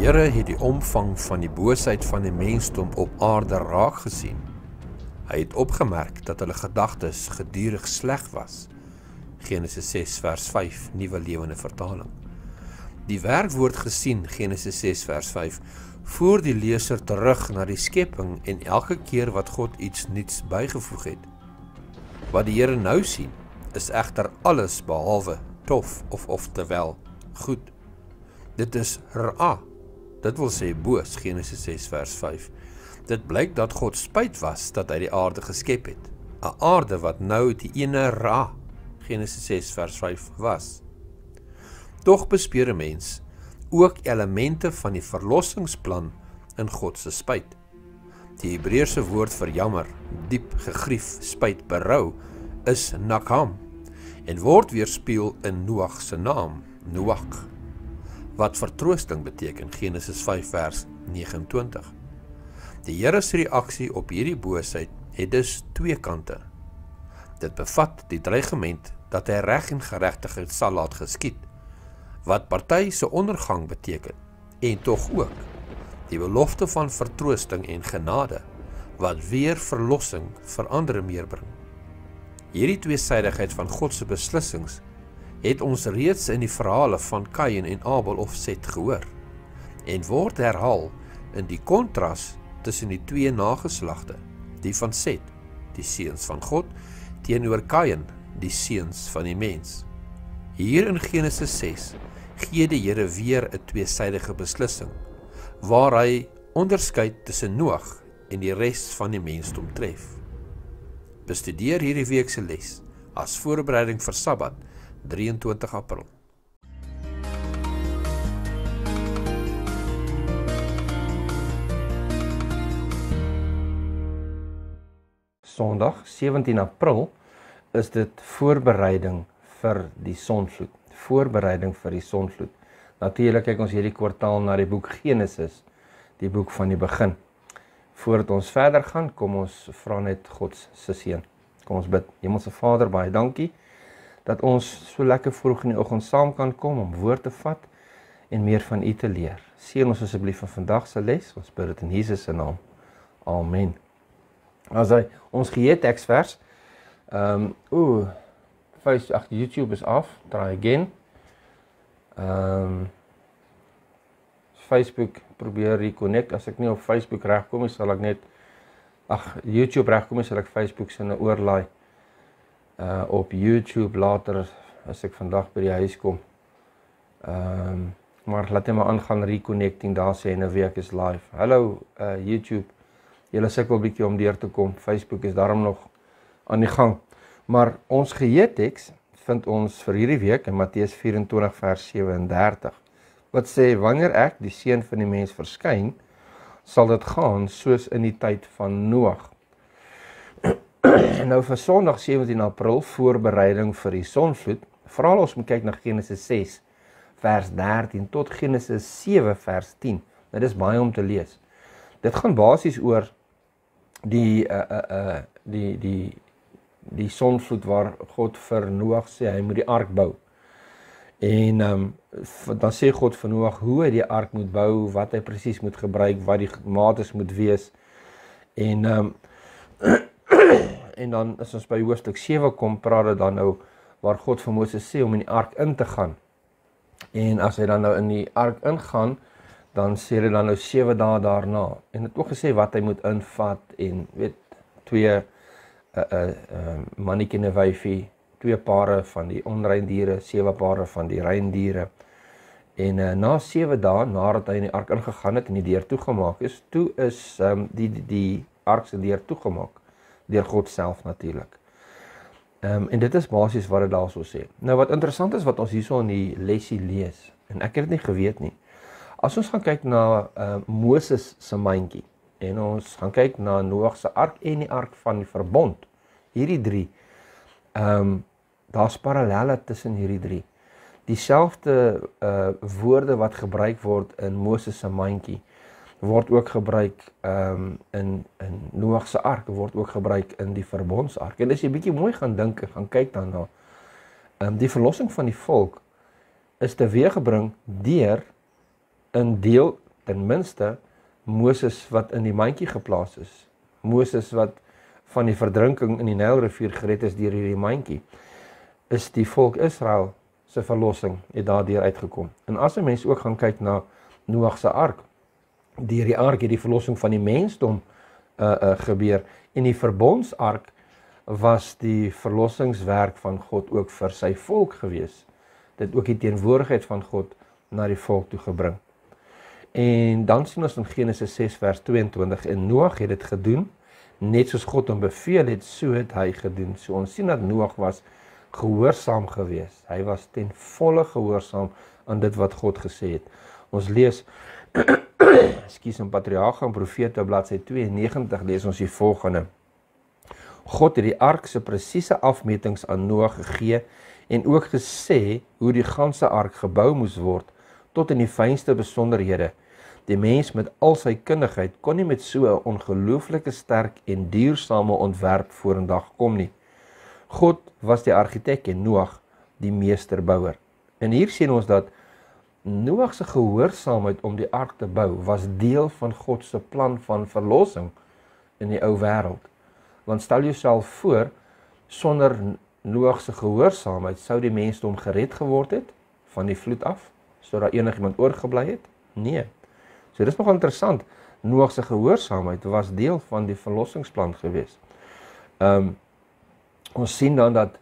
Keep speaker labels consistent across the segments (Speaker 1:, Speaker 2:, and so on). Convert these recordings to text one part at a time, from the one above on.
Speaker 1: Here het die omvang van die boosheid van die mensdom op aarde raak gesien. Hy het opgemerk dat hulle gedagtes gedurig sleg was. Genesis 6 vers 5, Nuwe Lewende Vertaling. Die werkwoord gesien, Genesis 6 vers 5, voer die leser terug na die skepping en elke keer wat God iets nuuts bygevoeg het. Wat die Here nou sien, is egter alles behalwe tof of oftewel goed. Dit is ra, dit wil sê boos, Genesis 6 vers 5. Dit blyk dat God spyt was dat hy die aarde geskep het. 'n Aarde wat nou die ene ra, Genesis 6 vers 5 was. Tog bespeur 'n mens ook elemente van die verlossingsplan in God se spyt. Die Hebreëse woord vir jammer, diep gegrief, spyt, berou, is nakam en word weerspieël in Noag se naam, Noach, wat vertroosting beteken, Genesis 5 vers 29. Die Here se reaksie op hierdie boosheid het dus twee kante. Dit bevat die dreigement dat hy reg en geregtigheid sal laat geskied, wat party se ondergang beteken, en tog ook die belofte van vertroosting en genade, wat weer verlossing vir ander meebring. Hierdie tweesydigheid van God se beslissings het ons reeds in die verhale van Kain en Abel of Set gehoor, en word herhaal in die kontras tussen die twee nageslagte, die van Set, die seuns van God, teenoor Kain, die seuns van die mens. Hier in Genesis 6 gee die Here weer 'n tweesydige beslissing, waar hy onderskeid tussen Noag en die res van die mensdom tref. Bestudeer hierdie week se les as voorbereiding vir Sabbat, 23 April.
Speaker 2: Sondag, 17 April, is dit voorbereiding vir die sonvloed. Voorbereiding vir die sonvloed. Natuurlik kyk ons hierdie kwartaal na die boek Genesis, die boek van die begin. Voordat ons verder gaan, kom ons vra net God se seën. Kom ons bid. Hemelse Vader, baie dankie dat ons so lekker vroeg in die oggend saam kan kom om woord te vat en meer van U te leer. Seën ons asseblief vir vandag se les. Ons bid dit in Jesus se naam. Amen. As hy ons geheue teksvers, YouTube is af, try again. Facebook probeer reconnect, as ek nie op Facebook regkom is, sal ek net, YouTube regkom is, sal ek Facebook se oorlaai op YouTube later, as ek vandag by die huis kom. Maar laat hy maar aangaan reconnecting, daar sê en 'n week is live. Hallo YouTube, julle sukkel bietjie om deur te kom, Facebook is daarom nog aan die gang. Maar ons geheue teks vind ons vir hierdie week in Matteus 24 vers 37, wat sê, wanneer ek, die seun van die mens, verskyn, sal dit gaan soos in die tyd van Noag. Nou vir Sondag 17 April, voorbereiding vir die sonvloed, veral ons moet kyk na Genesis 6 vers 13 tot Genesis 7 vers 10. Nou dis baie om te lees. Dit gaan basies oor die sonvloed waar God vir Noag sê, hy moet die ark bou. En dan sê God vir Noag hoe hy die ark moet bou, wat hy presies moet gebruik, wat die mates moet wees. En dan as ons by hoofstuk 7 kom, praat dit dan nou waar God vir Moses sê om in die ark in te gaan. En as hy dan nou in die ark ingaan, dan sê hy dan nou 7 dae daarna. En het ook gesê wat hy moet invat en weet, 2 mannetjie en 'n wyfie, 2 pare van die onrein diere, 7 pare van die rein diere. En na 7 dae, nadat hy in die ark ingegaan het en die deur toegemaak is, toe is die ark se deur toegemaak, deur God self natuurlik. En dit is basies wat dit daarso sê. Nou wat interessant is wat ons hierso in die lesie lees, en ek het dit nie geweet nie. As ons gaan kyk na Moses se mandjie, en ons gaan kyk na Noag se ark en die ark van die verbond, hierdie 3, daar's parallelle tussen hierdie 3. Dieselfde woorde wat gebruik word in Moses se mandjie, word ook gebruik in Noag se ark, word ook gebruik in die verbondsark. En as jy bietjie mooi gaan dink en gaan kyk daarna, die verlossing van die volk is teweeggebring deur 'n deel ten minste Moses wat in die mandjie geplaas is. Moses wat van die verdrinking in die Nylrivier gered is deur hierdie mandjie. Is die volk Israel se verlossing het daardeur uitgekom. En as 'n mens ook gaan kyk na Noag se ark, deur die ark het die verlossing van die mensdom gebeur, en die verbondsark was die verlossingswerk van God ook vir sy volk gewees. Dit ook die teenwoordigheid van God na die volk toe gebring. En dan sien ons in Genesis 6 vers 22, en Noag het dit gedoen, net soos God hom beveel het, so het hy gedoen. So ons sien dat Noag was gehoorsaam gewees. Hy was ten volle gehoorsaam aan dit wat God gesê het. Ons lees, in Patriarge en Profete, bladsy 92, lees ons die volgende. God het die ark se presiese afmetings aan Noag gegee, en ook gesê hoe die ganse ark gebou moes word, tot in die fynste besonderhede. Die mens met al sy kundigheid kon nie met so 'n ongelooflike sterk en duursame ontwerp vorendag kom nie. God was die argitek en Noag die meesterbouer. En hier sien ons dat Noag se gehoorsaamheid om die ark te bou was deel van God se plan van verlossing in die ou wêreld. Want stel jouself voor, sonder Noag se gehoorsaamheid sou die mensdom gered geword het van die vloed af, sou daar enigiemand oorgebly het? Nee. So dit is nogal interessant. Noag se gehoorsaamheid was deel van die verlossingsplan gewees. Ons sien dan dat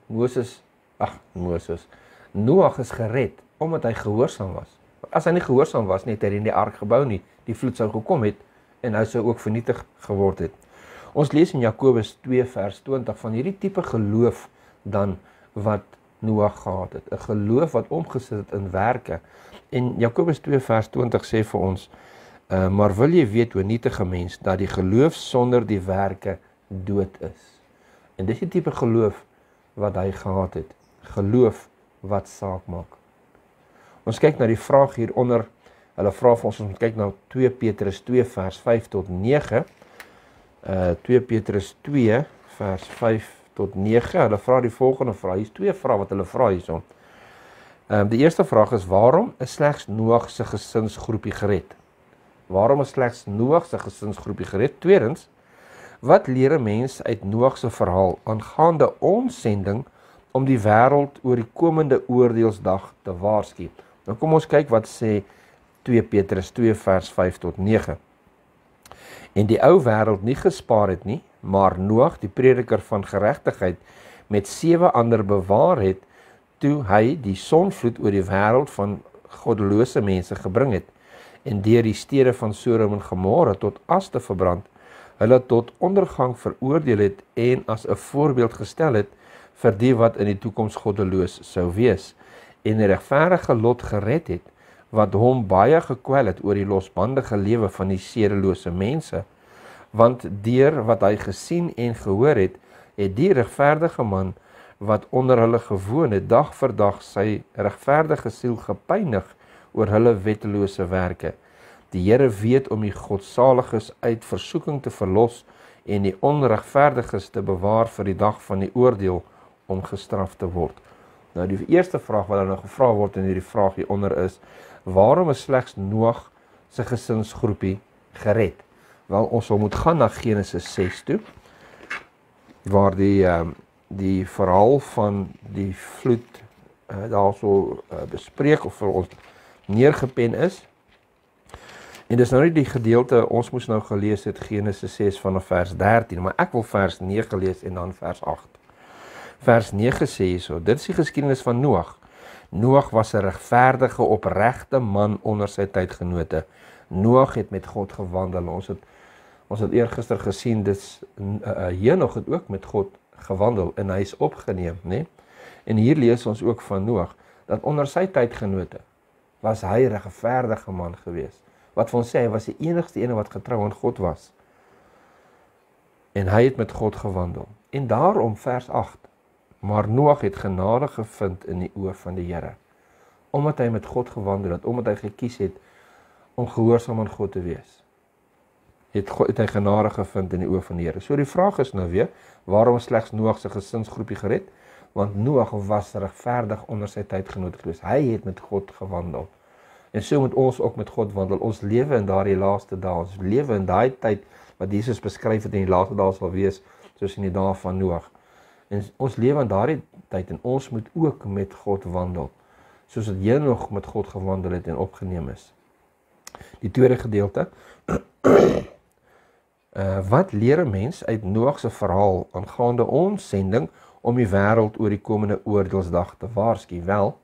Speaker 2: Noag is gered omdat hy gehoorsaam was. As hy nie gehoorsaam was nie, het hy nie die ark gebou nie. Die vloed sou gekom het en hy sou ook vernietig geword het. Ons lees in Jakobus 2 vers 20 van hierdie tipe geloof dan wat Noag gehad het. 'n geloof wat omgesit het in werke. En Jakobus 2 vers 20 sê vir ons, maar wil jy weet, o nietige mens, dat die geloof sonder die werke dood is. En dis die tipe geloof wat hy gehad het. Geloof wat saak maak. Ons kyk na die vraag hieronder. Hulle vra vir ons om te kyk na 2 Petrus 2 vers 5 tot 9. 2 Petrus 2 vers 5 tot 9. Hulle vra die volgende vraag. Hier is 2 vrae wat hulle vra hierson. Die eerste vraag is, waarom is slegs Noag se gesinsgroepie gered? Waarom is slegs Noag se gesinsgroepie gered? Tweedens, wat leer 'n mens uit Noag se verhaal aangaande ons sending om die wêreld oor die komende oordeelsdag te waarsku? Nou kom ons kyk wat sê 2 Petrus 2 vers 5 tot 9. En die ou wêreld nie gespaar het nie, maar Noag, die prediker van geregtigheid, met 7 ander bewaar het, toe hy die sonvloed oor die wêreld van goddelose mense gebring het, en deur die stede van Sodom en Gomorra tot as te verbrand, hulle tot ondergang veroordeel het en as 'n voorbeeld gestel het vir die wat in die toekoms goddeloos sou wees, en 'n regverdige Lot gered het, wat hom baie gekwel het oor die losbandige lewe van die sedelose mense, want deur wat hy gesien en gehoor het, het die regverdige man wat onder hulle gewoon het, dag vir dag sy regverdige siel gepynig oor hulle wettelose werke. Die Here weet om die godsaliges uit versoeking te verlos en die onregverdiges te bewaar vir die dag van die oordeel om gestraf te word. Nou die eerste vraag wat dan nou gevra word in hierdie vraag hieronder is, waarom is slegs Noag se gesinsgroepie gered? Wel, ons sal moet gaan na Genesis 6 toe, waar die verhaal van die vloed daarso bespreek of vir ons neergepen is. En dis nou nie die gedeelte, ons moes nou gelees het Genesis 6 vanaf vers 13, maar ek wil vers 9 lees en dan vers 8. Vers 9 sê hierso, dit is die geskiedenis van Noag. Noag was 'n regverdige, opregte man onder sy tydgenote. Noag het met God gewandel. Ons het eergister gesien, Henog het ook met God gewandel en hy is opgeneem, né? En hier lees ons ook van Noag, dat onder sy tydgenote was hy 'n regverdige man gewees. Wat vir ons sê, hy was die enigste ene wat getrou aan God was. En hy het met God gewandel. En daarom vers 8, maar Noag het genade gevind in die oë van die Here. Omdat hy met God gewandel het, omdat hy gekies het om gehoorsaam aan God te wees, het hy genade gevind in die oë van die Here. So die vraag is nou weer, waarom is slegs Noag se gesinsgroepie gered? Want Noag was regverdig onder sy tydgenote gewees. Hy het met God gewandel. En so moet ons ook met God wandel. Ons lewe in daardie laaste dae. Ons lewe in daai tyd wat Jesus beskryf het in die laaste dae sal wees, soos in die dae van Noag. En ons lewe in daardie tyd en ons moet ook met God wandel, soos dat Henog met God gewandel het en opgeneem is. Die tweede gedeelte, wat leer 'n mens uit Noag se verhaal aangaande ons sending om die wêreld oor die komende oordeelsdag te waarsku? Wel,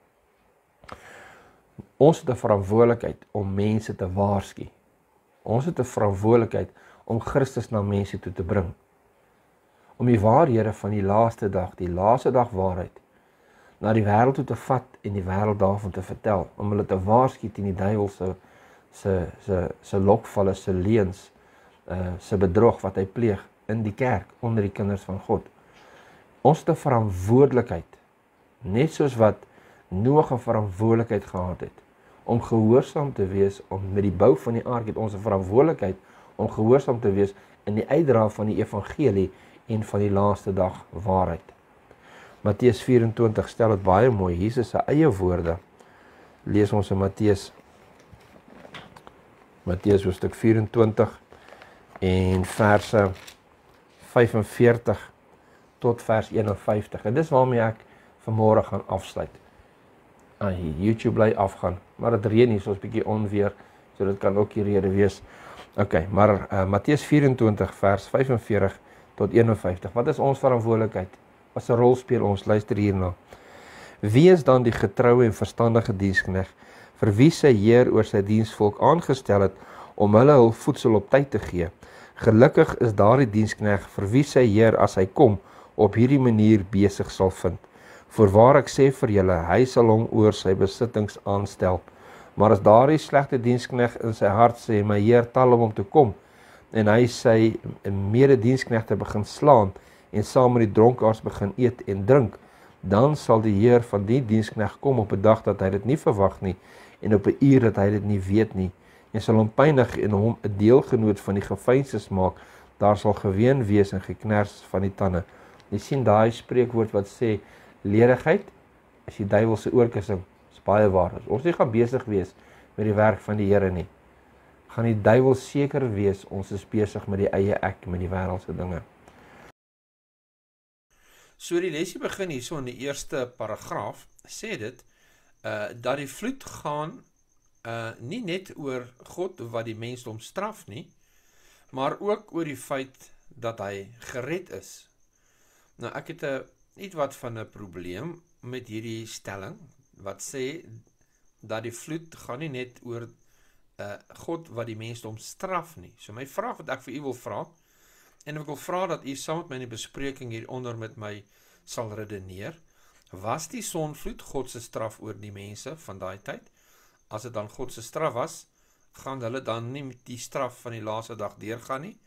Speaker 2: ons het 'n verantwoordelikheid om mense te waarsku. Ons het 'n verantwoordelikheid om Christus na mense toe te bring. Om die waarhede van die laaste dag waarheid, na die wêreld toe te vat en die wêreld daarvan te vertel, om hulle te waarsku teen die duiwel se lokvalle, se leuns, se bedrog wat hy pleeg in die kerk, onder die kinders van God. Ons het 'n verantwoordelikheid, net soos wat Noag 'n verantwoordelikheid gehad het, om gehoorsaam te wees, om met die bou van die ark het ons 'n verantwoordelikheid om gehoorsaam te wees in die uitdra van die evangelie en van die laaste dag waarheid. Matteus 24 stel dit baie mooi, Jesus se eie woorde. Lees ons in Matteus hoofstuk 24 en verse 45 tot vers 51. En dis waarmee ek vanmôre gaan afsluit. YouTube bly afgaan, maar dit reën hier, so 'n bietjie onweer, so dit kan ook die rede wees. Okay, maar Matteus 24 vers 45 tot 51. Wat is ons verantwoordelikheid? Wat 'n rol speel ons? Luister hierna. Wie is dan die getroue en verstandige diensknegt vir wie sy Heer oor sy diensvolk aangestel het om hulle hul voedsel op tyd te gee? Gelukkig is daardie diensknegt vir wie sy Heer as hy kom op hierdie manier besig sal vind. Voorwaar ek sê vir julle, hy sal hom oor sy besittings aanstel. Maar as daardie slegte diensknegt in sy hart sê, my Heer tel hom om te kom, en hy sy medediensknegte begin slaan en saam met die dronkaards begin eet en drink, dan sal die Heer van die diensknegt kom op 'n dag dat hy dit nie verwag nie en op 'n uur dat hy dit nie weet nie, en sal hom pynig en hom 'n deelgenoot van die geveinstes maak. Daar sal geween wees en geknars van die tande. Jy sien daai spreekwoord wat sê ledigheid is die duiwel se oorkussing. Is baie waar. As ons nie gaan besig wees met die werk van die Here nie, gaan die duiwel seker wees ons is besig met die eie ek, met die wêreldse dinge.
Speaker 1: So die lesie begin hierso in die eerste paragraaf, sê dit, dat die vloed gaan nie net oor God wat die mensdom straf nie, maar ook oor die feit dat hy gered is. Nou ek het iets wat van 'n probleem met hierdie stelling, wat sê dat die vloed gaan nie net oor God wat die mensdom straf nie. So my vraag wat ek vir u wil vra, en ek wil vra dat u saam met my in die bespreking hieronder met my sal redeneer, was die sonvloed God se straf oor die mense van daai tyd? As dit dan God se straf was, gaan hulle dan nie met die straf van die laaste dag deurgaan nie?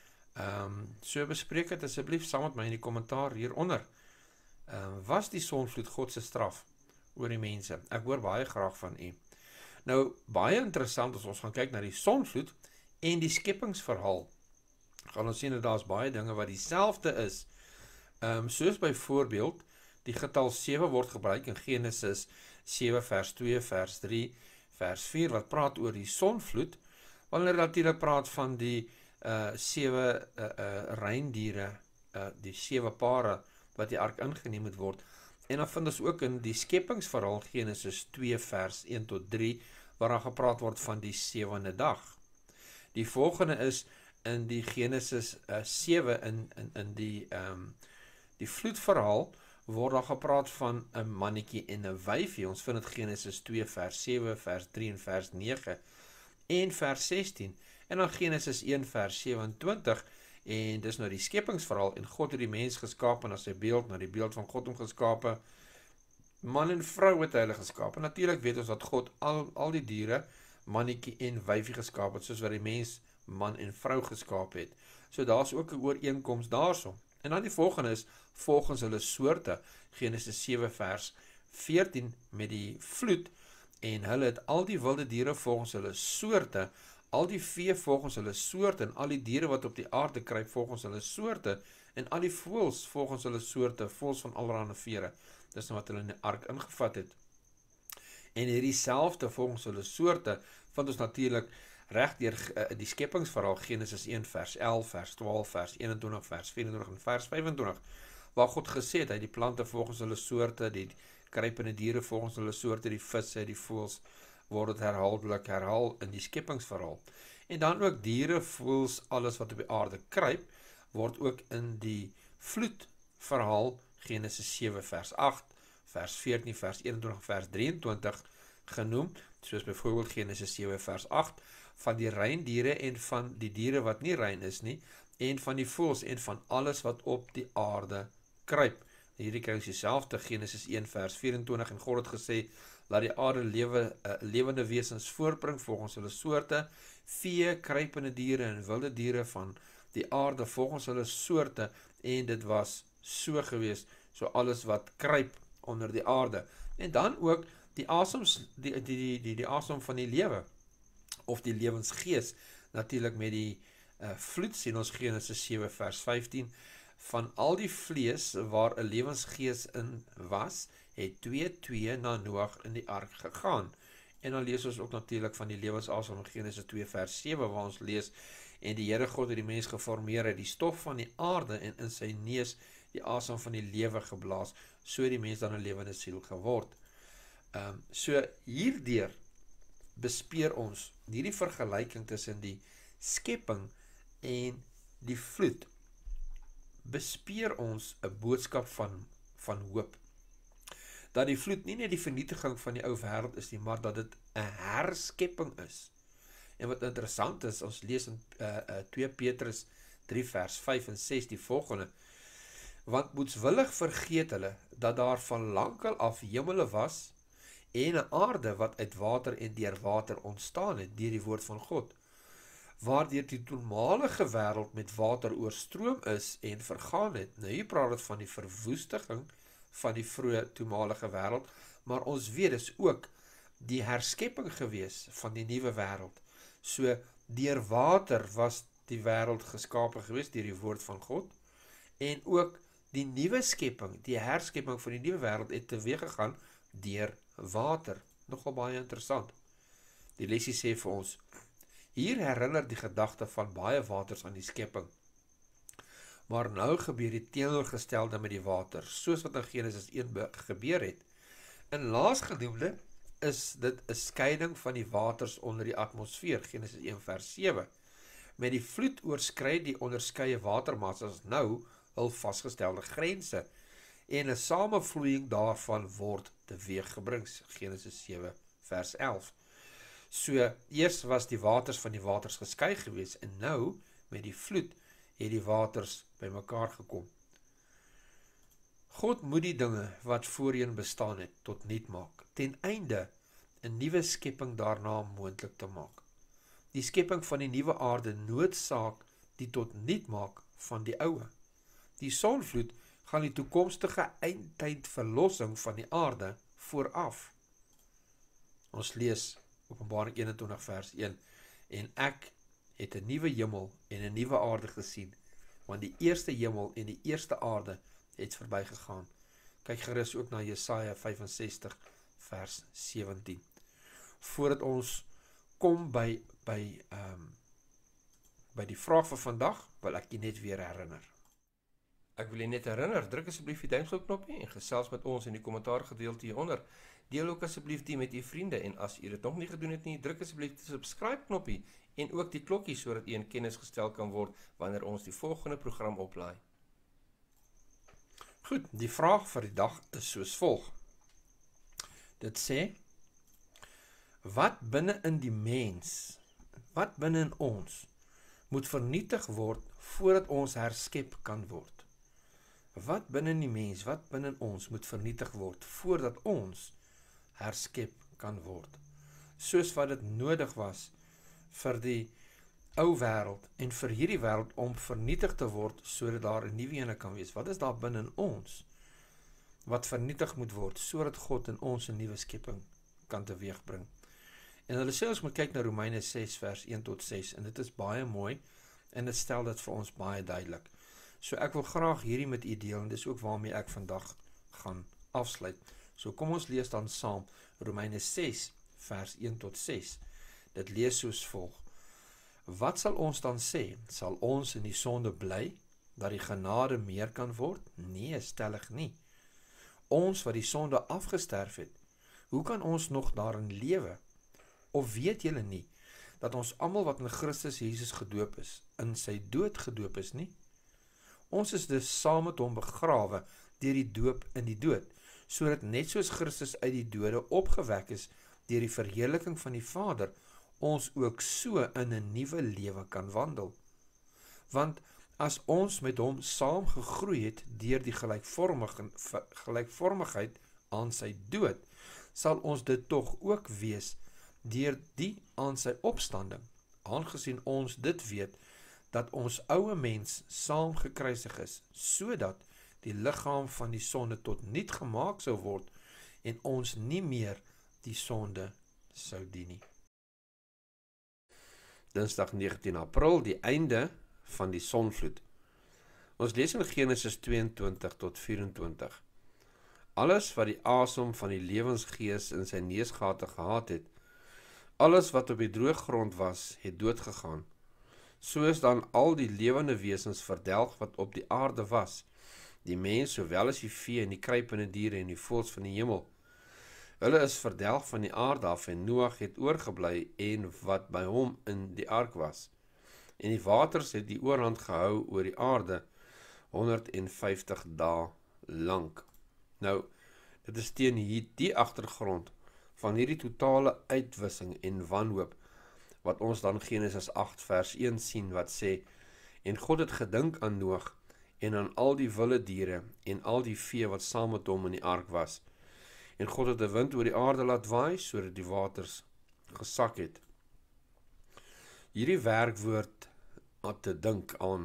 Speaker 1: So bespreek dit asseblief saam met my in die kommentaar hieronder. Was die sonvloed God se straf oor die mense? Ek hoor baie graag van u. Nou, baie interessant as ons gaan kyk na die sonvloed en die skepingsverhaal, gaan ons sien dat daar is baie dinge wat dieselfde is. Soos byvoorbeeld, die getal 7 word gebruik in Genesis 7 vers 2, vers 3, vers 4, wat praat oor die sonvloed, wanneer natuurlik praat van die 7 reindiere, die 7 pare wat die ark ingeneem moet word. En dan vind ons ook in die skepingsverhaal Genesis 2 vers 1 tot 3, waar daar gepraat word van die 7de dag. Die volgende is in die Genesis 7 in die vloedverhaal word daar gepraat van 'n mannetjie en 'n wyfie. Ons vind dit Genesis 2 vers 7, vers 3 en vers 9 en vers 16. En dan Genesis 1 vers 27 en dis nou die skepingsverhaal en God het die mens geskape na sy beeld, na die beeld van God hom geskape. Man en vrou het hulle geskape. Natuurlik weet ons dat God al die diere, mannetjie en wyfie geskaap het, soos wat die mens man en vrou geskaap het. So daar's ook 'n ooreenkoms daarso. En dan die volgende is volgens hulle soorte, Genesis 7 vers 14 met die vloed, en hulle het al die wilde diere volgens hulle soorte, al die vee volgens hulle soorte, en al die diere wat op die aarde kruip volgens hulle soorte, en al die voëls volgens hulle soorte, voëls van allerlei vere. Dis nou wat hulle in die ark ingevat het. En hierdie selfde volgens hulle soorte vind ons natuurlik reg deur die skepingsverhaal Genesis 1 vers 11, vers 12, vers 21, vers 24 en vers 25, waar God gesê het, hy die plante volgens hulle soorte, die kruipende diere volgens hulle soorte, die visse, die voëls, word dit herhaaldelik herhaal in die skepingsverhaal. En dan ook diere, voëls, alles wat op die aarde kruip, word ook in die vloedverhaal Genesis 7 vers 8, vers 14, vers 21, vers 23 genoem, soos byvoorbeeld Genesis 7 vers 8, van die rein diere en van die diere wat nie rein is nie, en van die voëls en van alles wat op die aarde kruip. Hierdie kry ons dieselfde Genesis 1 vers 24 en God het gesê, laat die aarde lewende wesens voortbring volgens hulle soorte, vee, kruipende diere en wilde diere van die aarde volgens hulle soorte, en dit was so gewees, so alles wat kruip onder die aarde. En dan ook die asems, die asem van die lewe, of die lewensgees, natuurlik met die vloed, sien ons Genesis 7 vers 15, van al die vlees waar 'n lewensgees in was, het 2 na Noag in die ark gegaan. En dan lees ons ook natuurlik van die lewensasem in Genesis 2 vers 7, waar ons lees, en die Here God het die mens geformeer uit die stof van die aarde en in sy neus die asem van die lewe geblaas, so die mens dan 'n lewende siel geword. So hierdeur bespeer ons hierdie vergelyking tussen die skepping en die vloed, bespeer ons 'n boodskap van hoop. Dat die vloed nie net die vernietiging van die ou wêreld is nie, maar dat dit 'n herskepping is. En wat interessant is, ons lees in 2 Petrus 3 vers 5 en 6 die volgende, want moetswillig vergeet hulle, dat daar van lankal af hemele was, en 'n aarde wat uit water en deur water ontstaan het, deur die woord van God, waardeur die toenmalige wêreld met water oorstroom is en vergaan het. Nou hier praat het van die verwoestiging van die vroeë toenmalige wêreld, maar ons weet is ook die herskepping gewees van die nuwe wêreld. So deur water was die wêreld geskape gewees deur die woord van God, en ook die nuwe skepping, die herskepping van die nuwe wêreld het teweeg gegaan deur water. Nogal baie interessant. Die lesie sê vir ons, hier herinner die gedagte van baie waters aan die skepping. Maar nou gebeur die teenoorgestelde met die water, soos wat in Genesis 1 gebeur het. In laasgenoemde is dit 'n skeiding van die waters onder die atmosfeer, Genesis 1 vers 7. Met die vloed oorskry die onderskeie watermassas nou hul vasgestelde grense, en 'n samevloeiing daarvan word teweeggebring, Genesis 7 vers 11. So, eers was die waters van die waters geskei gewees, en nou, met die vloed, het die waters by mekaar gekom. God moet die dinge wat voorheen bestaan het, tot niet maak, ten einde 'n nuwe skepping daarna moontlik te maak. Die skepping van die nuwe aarde noodsaak die tot niet maak van die oue. Die sonvloed gaan die toekomstige eindtyd verlossing van die aarde vooraf. Ons lees Openbaring 21 vers 1, en ek het 'n nuwe hemel en 'n nuwe aarde gesien, want die eerste hemel en die eerste aarde het verbygegaan. Kyk gerus ook na Jesaja 65 vers 17. Voordat ons kom by die vraag van vandag, wil ek jy net weer herinner. Ek wil jy net herinner, druk asseblief die duimpsel knoppie en gesels met ons in die kommentaar gedeelte hieronder. Deel ook asseblief die met u vriende, en as u dit nog nie gedoen het nie, druk asseblief die subscribe knoppie en ook die klokkie sodat u in kennis gestel kan word wanneer ons die volgende program oplaai. Goed, die vraag vir die dag is soos volg. Dit sê, wat binne in die mens, wat binne in ons, moet vernietig word voordat ons herskep kan word? Wat binne in die mens, wat binne in ons moet vernietig word voordat ons herskep kan word? Soos wat dit nodig was vir die ou wêreld en vir hierdie wêreld om vernietig te word sodat daar 'n nuwe ene kan wees. Wat is daar binne in ons wat vernietig moet word sodat God in ons 'n nuwe skepping kan teweegbring? En hulle sê ons moet kyk na Romeine 6 vers 1 tot 6 en dit is baie mooi en dit stel dit vir ons baie duidelik. So ek wil graag hierdie met u deel en dis ook waarmee ek vandag gaan afsluit. So kom ons lees dan saam Romeine 6 vers 1 tot 6. Dit lees soos volg: Wat sal ons dan sê? Sal ons in die sonde bly, dat die genade meer kan word? Nee, stellig nie. Ons wat die sonde afgesterf het, hoe kan ons nog daarin lewe? Of weet julle nie, dat ons almal wat in Christus Jesus gedoop is, in sy dood gedoop is nie? Ons is dus saam met hom begrawe deur die doop in die dood, sodat net soos Christus uit die dode opgewek is deur die verheerliking van die Vader, ons ook so in 'n nuwe lewe kan wandel. Want as ons met hom saam gegroei het deur die gelykvormigheid aan sy dood, sal ons dit tog ook wees deur die aan sy opstanding, aangesien ons dit weet, dat ons ouwe mens saam gekruisig is, sodat die liggaam van die sonde tot niet gemaak sou word, en ons nie meer die sonde sou dien nie. Dinsdag 19 April, die einde van die sonvloed. Ons lees in Genesis 22 tot 24. Alles wat die asem van die lewensgees in sy neusgate gehad het, alles wat op die droë grond was, het doodgegaan. So is dan al die lewende wesens verdelg wat op die aarde was, die mens sowel as die vee en die kruipende diere en die voëls van die hemel. Hulle is verdelg van die aarde af en Noag het oorgebly en wat by hom in die ark was. En die waters het die oorhand gehou oor die aarde 150 dae lank. Nou, dit is teen die agtergrond van hierdie totale uitwissing en wanhoop, wat ons dan Genesis 8 vers 1 sien, wat sê, en God het gedink aan Noag, en aan al die wilde diere, en al die vee wat saam met hom in die ark was. En God het 'n wind oor die aarde laat waai, sodat die waters gesak het. Hierdie werkwoord om te dink aan,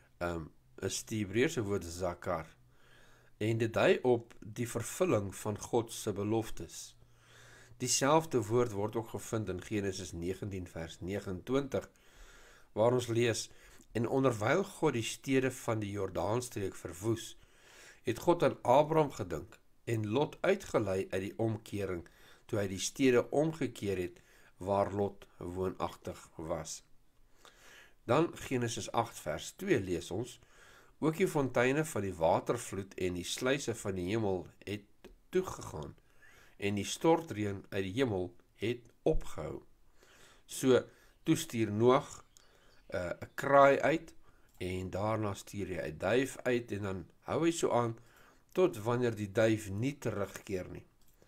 Speaker 1: is die Hebreëse woord zakar, en dit dui op die vervulling van God se beloftes. Dieselfde woord word ook gevind in Genesis 19 vers 29, waar ons lees, en onderwyl God die stede van die Jordaanstreek verwoes, het God aan Abraham gedink, en Lot uitgelei uit die omkering, toe hy die stede omgekeer het, waar Lot woonagtig was. Dan Genesis 8 vers 2 lees ons, ook die fonteine van die watervloed en die sluise van die hemel het toegegaan, en die stortreën uit die hemel het opgehou. So, toe stuur Noag 'n kraai uit, en daarna stuur hy 'n duif uit, en dan hou hy so aan, tot wanneer die duif nie terugkeer nie.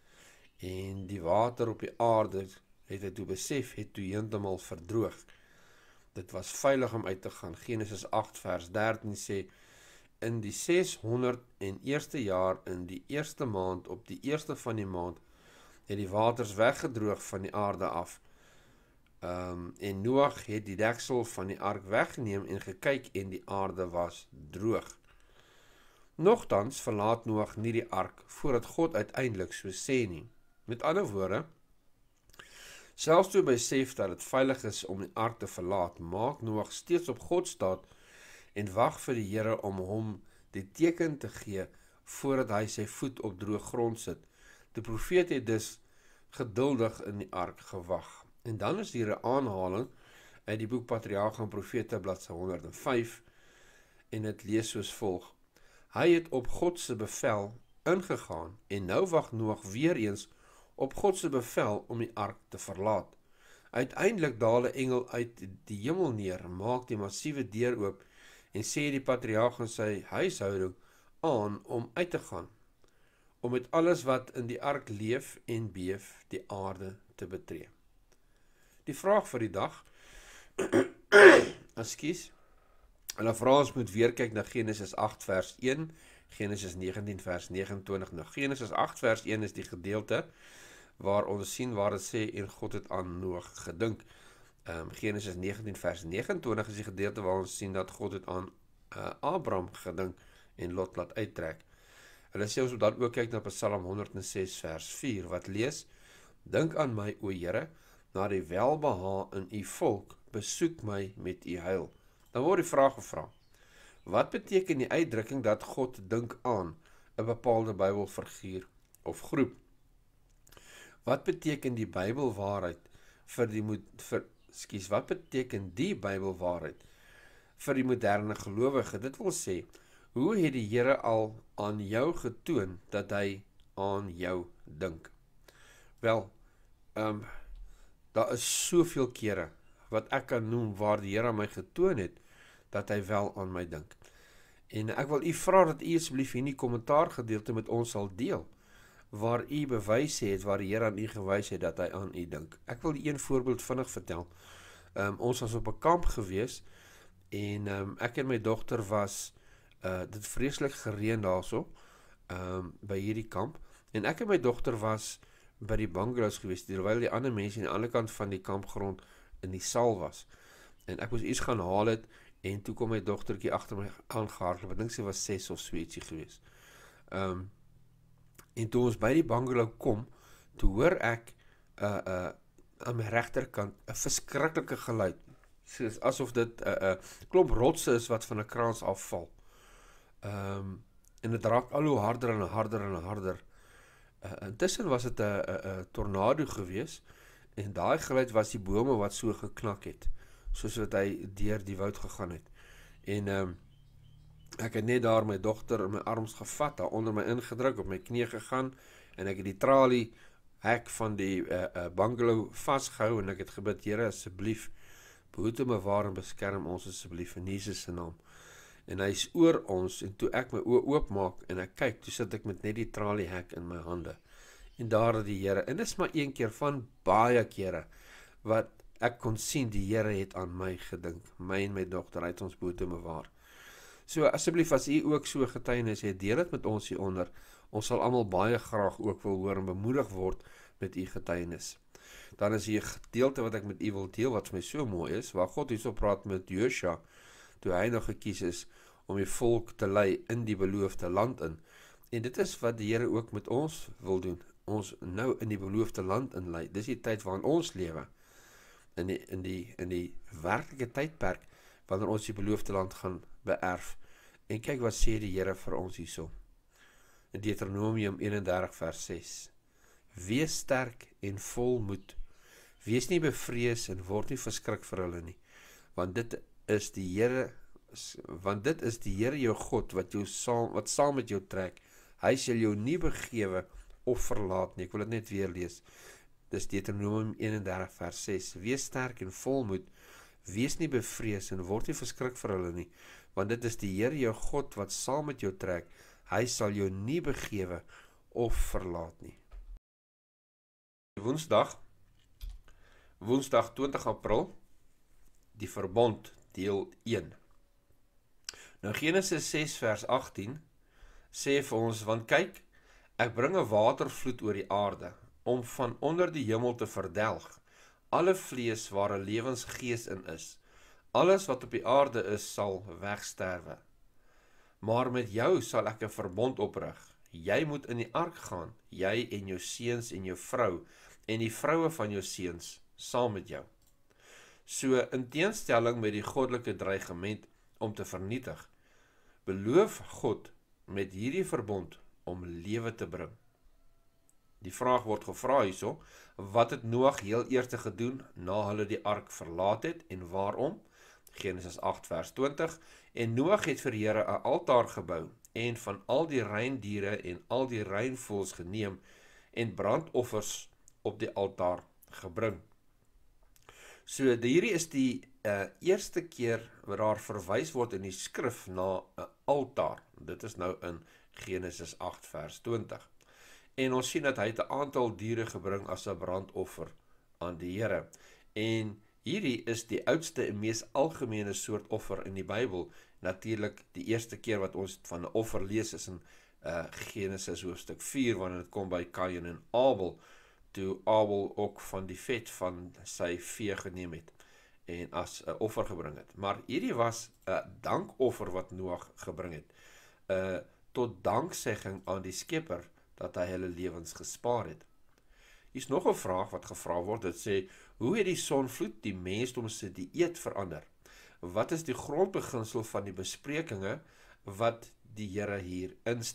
Speaker 1: En die water op die aarde, het hy toe besef, het toe heeltemal verdroog. Dit was veilig om uit te gaan. Genesis 8 vers 13 sê, in die 601ste jaar, in die eerste maand, op die eerste van die maand, het die waters weggedroog van die aarde af. En Noag het die deksel van die ark weggeneem en gekyk, en die aarde was droog. Nogtans verlaat Noag nie die ark, voordat God uiteindelik so sê nie. Met ander woorde, selfs toe besef dat het veilig is om die ark te verlaat, maak Noag steeds op God staat, en wag vir die Here om hom die teken te gee, voordat hy sy voet op droë grond sit. Die profeet het dus geduldig in die ark gewag. En dan is hier 'n aanhaling uit die boek Patriarge en Profete, bladsy 105, en dit lees soos volg. Hy het op God se bevel ingegaan, en nou wag Noag weer eens op God se bevel om die ark te verlaat. Uiteindelik daal 'n engel uit die hemel neer, maak die massiewe deur oop, en sê die patriarg en sy huishouding aan om uit te gaan, om met alles wat in die ark leef en beef die aarde te betree. Die vraag vir die dag, hulle vra ons moet weer kyk na Genesis 8 vers 1, Genesis 19 vers 29. Nou Genesis 8 vers 1 is die gedeelte waar ons sien waar dit sê, en God het aan Noag gedink. Genesis 19 vers 29 is die gedeelte waar ons sien dat God het aan Abraham gedink en Lot laat uittrek. Hulle sê ons moet dan ook kyk na Psalm 106 vers 4 wat lees, dink aan my, o Here, na die welbehae in u volk, besoek my met u heil. Dan word die vraag gevra, wat beteken die uitdrukking dat God dink aan 'n bepaalde Bybelfiguur of groep. Wat beteken die Bybelwaarheid wat beteken die Bybelwaarheid vir die moderne gelowige? Dit wil sê, hoe het die Here al aan jou getoon dat hy aan jou dink? Wel, daar is soveel kere wat ek kan noem waar die Here aan my getoon het dat hy wel aan my dink. En ek wil u vra dat u asseblief hierdie kommentaargedeelte met ons sal deel, waar u bewys het, waar die Here aan u gewys het dat hy aan u dink. Ek wil een voorbeeld vinnig vertel. Ons was op 'n kamp gewees en ek en my dogter was dit vreeslik gereën daarso by hierdie kamp en ek en my dogter was by die bungalows gewees terwyl die ander mense aan die ander kant van die kampgrond in die saal was. En ek moes iets gaan haal het en toe kom my dogtertjie agter my aangehardloop. Ek dink sy was 6 of so ietsie gewees. En toe ons by die bungalow kom, toe hoor ek aan my regterkant 'n verskriklike geluid, soos asof dit 'n klomp rotse is wat van 'n kraans afval. En dit raak al hoe harder en harder en harder. Intussen was dit 'n tornado gewees en daai geluid was die bome wat so geknak het, soos wat hy deur die woud gegaan het. En ek het net daar my dogter in my arms gevat, daar onder my ingedruk, op my knie gegaan en ek het die tralie hek van die bungalow vasgehou en ek het gebid, Here asseblief, behoed en bewaar en beskerm ons asseblief in Jesus se naam. En hy is oor ons en toe ek my oë oopmaak en ek kyk, toe sit ek met net die tralie hek in my hande. En daar het die Here, en dis maar een keer van baie kere wat ek kon sien die Here het aan my gedink, my en my dogter, hy het ons behoed en bewaar. So asseblief as u ook so getuienis het, deel dit met ons hieronder. Ons sal almal baie graag ook wil hoor en bemoedig word met u getuienis. Dan is hier 'n gedeelte wat ek met u wil deel wat vir my so mooi is, waar God hierso praat met Josua, toe hy nog gekies is om die volk te lei in die beloofde land in. En dit is wat die Here ook met ons wil doen. Ons nou in die beloofde land inlei. Dis die tyd waarin ons lewe. In die werklike tydperk wanneer ons die beloofde land gaan beerf. En kyk wat sê die Here vir ons hierso. In Deuteronomium 31 vers 6. Wees sterk en vol moed. Wees nie bevrees en word nie verskrik vir hulle nie. Want dit is die Here jou God wat saam met jou trek. Hy sal jou nie begewe of verlaat nie. Ek wil dit net weer lees. Dis Deuteronomium 31 vers 6. Wees sterk en vol moed. Wees nie bevrees en word nie verskrik vir hulle nie, want dit is die Here jou God wat saam met jou trek. Hy sal jou nie begewe of verlaat nie. Woensdag 20 April, die verbond, deel 1. Nou Genesis 6 vers 18 sê vir ons, want kyk, ek bring 'n watervloed oor die aarde, om van onder die hemel te verdelg alle vlees waar 'n lewensgees in is. Alles wat op die aarde is, sal wegsterwe. Maar met jou sal ek 'n verbond oprig. Jy moet in die ark gaan, jy en jou seuns en jou vrou, en die vroue van jou seuns, saam met jou. So, in teenstelling met die goddelike dreigement om te vernietig, beloof God met hierdie verbond om lewe te bring. Die vraag word gevra hierso, wat het Noag heel eers gedoen na hulle die ark verlaat het en waarom? Genesis 8 vers 20, en Noag het vir Here 'n altaar gebou en van al die reindiere en al die reinvoëls geneem en brandoffers op die altaar gebring. So hierdie is die eerste keer wat daar verwys word in die skrif na 'n altaar. Dit is nou in Genesis 8 vers 20. En ons sien dat hy 'n aantal diere gebring as 'n brandoffer aan die Here. En hierdie is die oudste en mees algemene soort offer in die Bybel. Natuurlik die eerste keer wat ons van 'n offer lees is in Genesis hoofstuk 4 wanneer dit kom by Kain en Abel, toe Abel ook van die vet van sy vee geneem het en as 'n offer gebring het. Maar hierdie was 'n dankoffer wat Noag gebring het, tot danksegging aan die Skepper dat hy hulle lewens gespaar het. Hier is nog 'n vraag wat gevra word, dit sê, hoe het die sonvloed die mensdom se dieet verander? Wat is die grondbeginsel van die besprekinge wat die Here hier instel?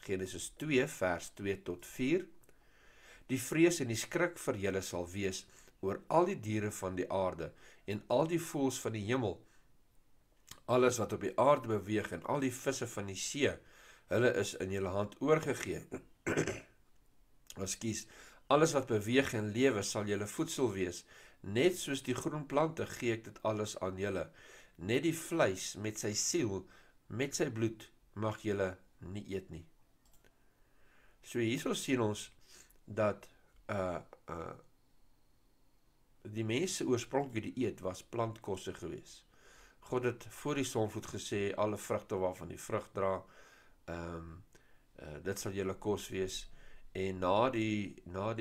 Speaker 1: Genesis 2 vers 2 tot 4. Die vrees en die skrik vir julle sal wees oor al die diere van die aarde en al die voëls van die hemel, alles wat op die aarde beweeg en al die visse van die see, hulle is in julle hand oorgegee. Ekskuus, alles wat beweeg en lewe sal julle voedsel wees, net soos die groen plante gee ek dit alles aan julle, net die vleis met sy siel, met sy bloed, mag julle nie eet nie. So hierso sien ons dat die mense oorspronklik die eet was plantkosse gewees. God het voor die sonvloed gesê, alle vrugte waarvan die vrug dra, dit sal julle kos wees, en na die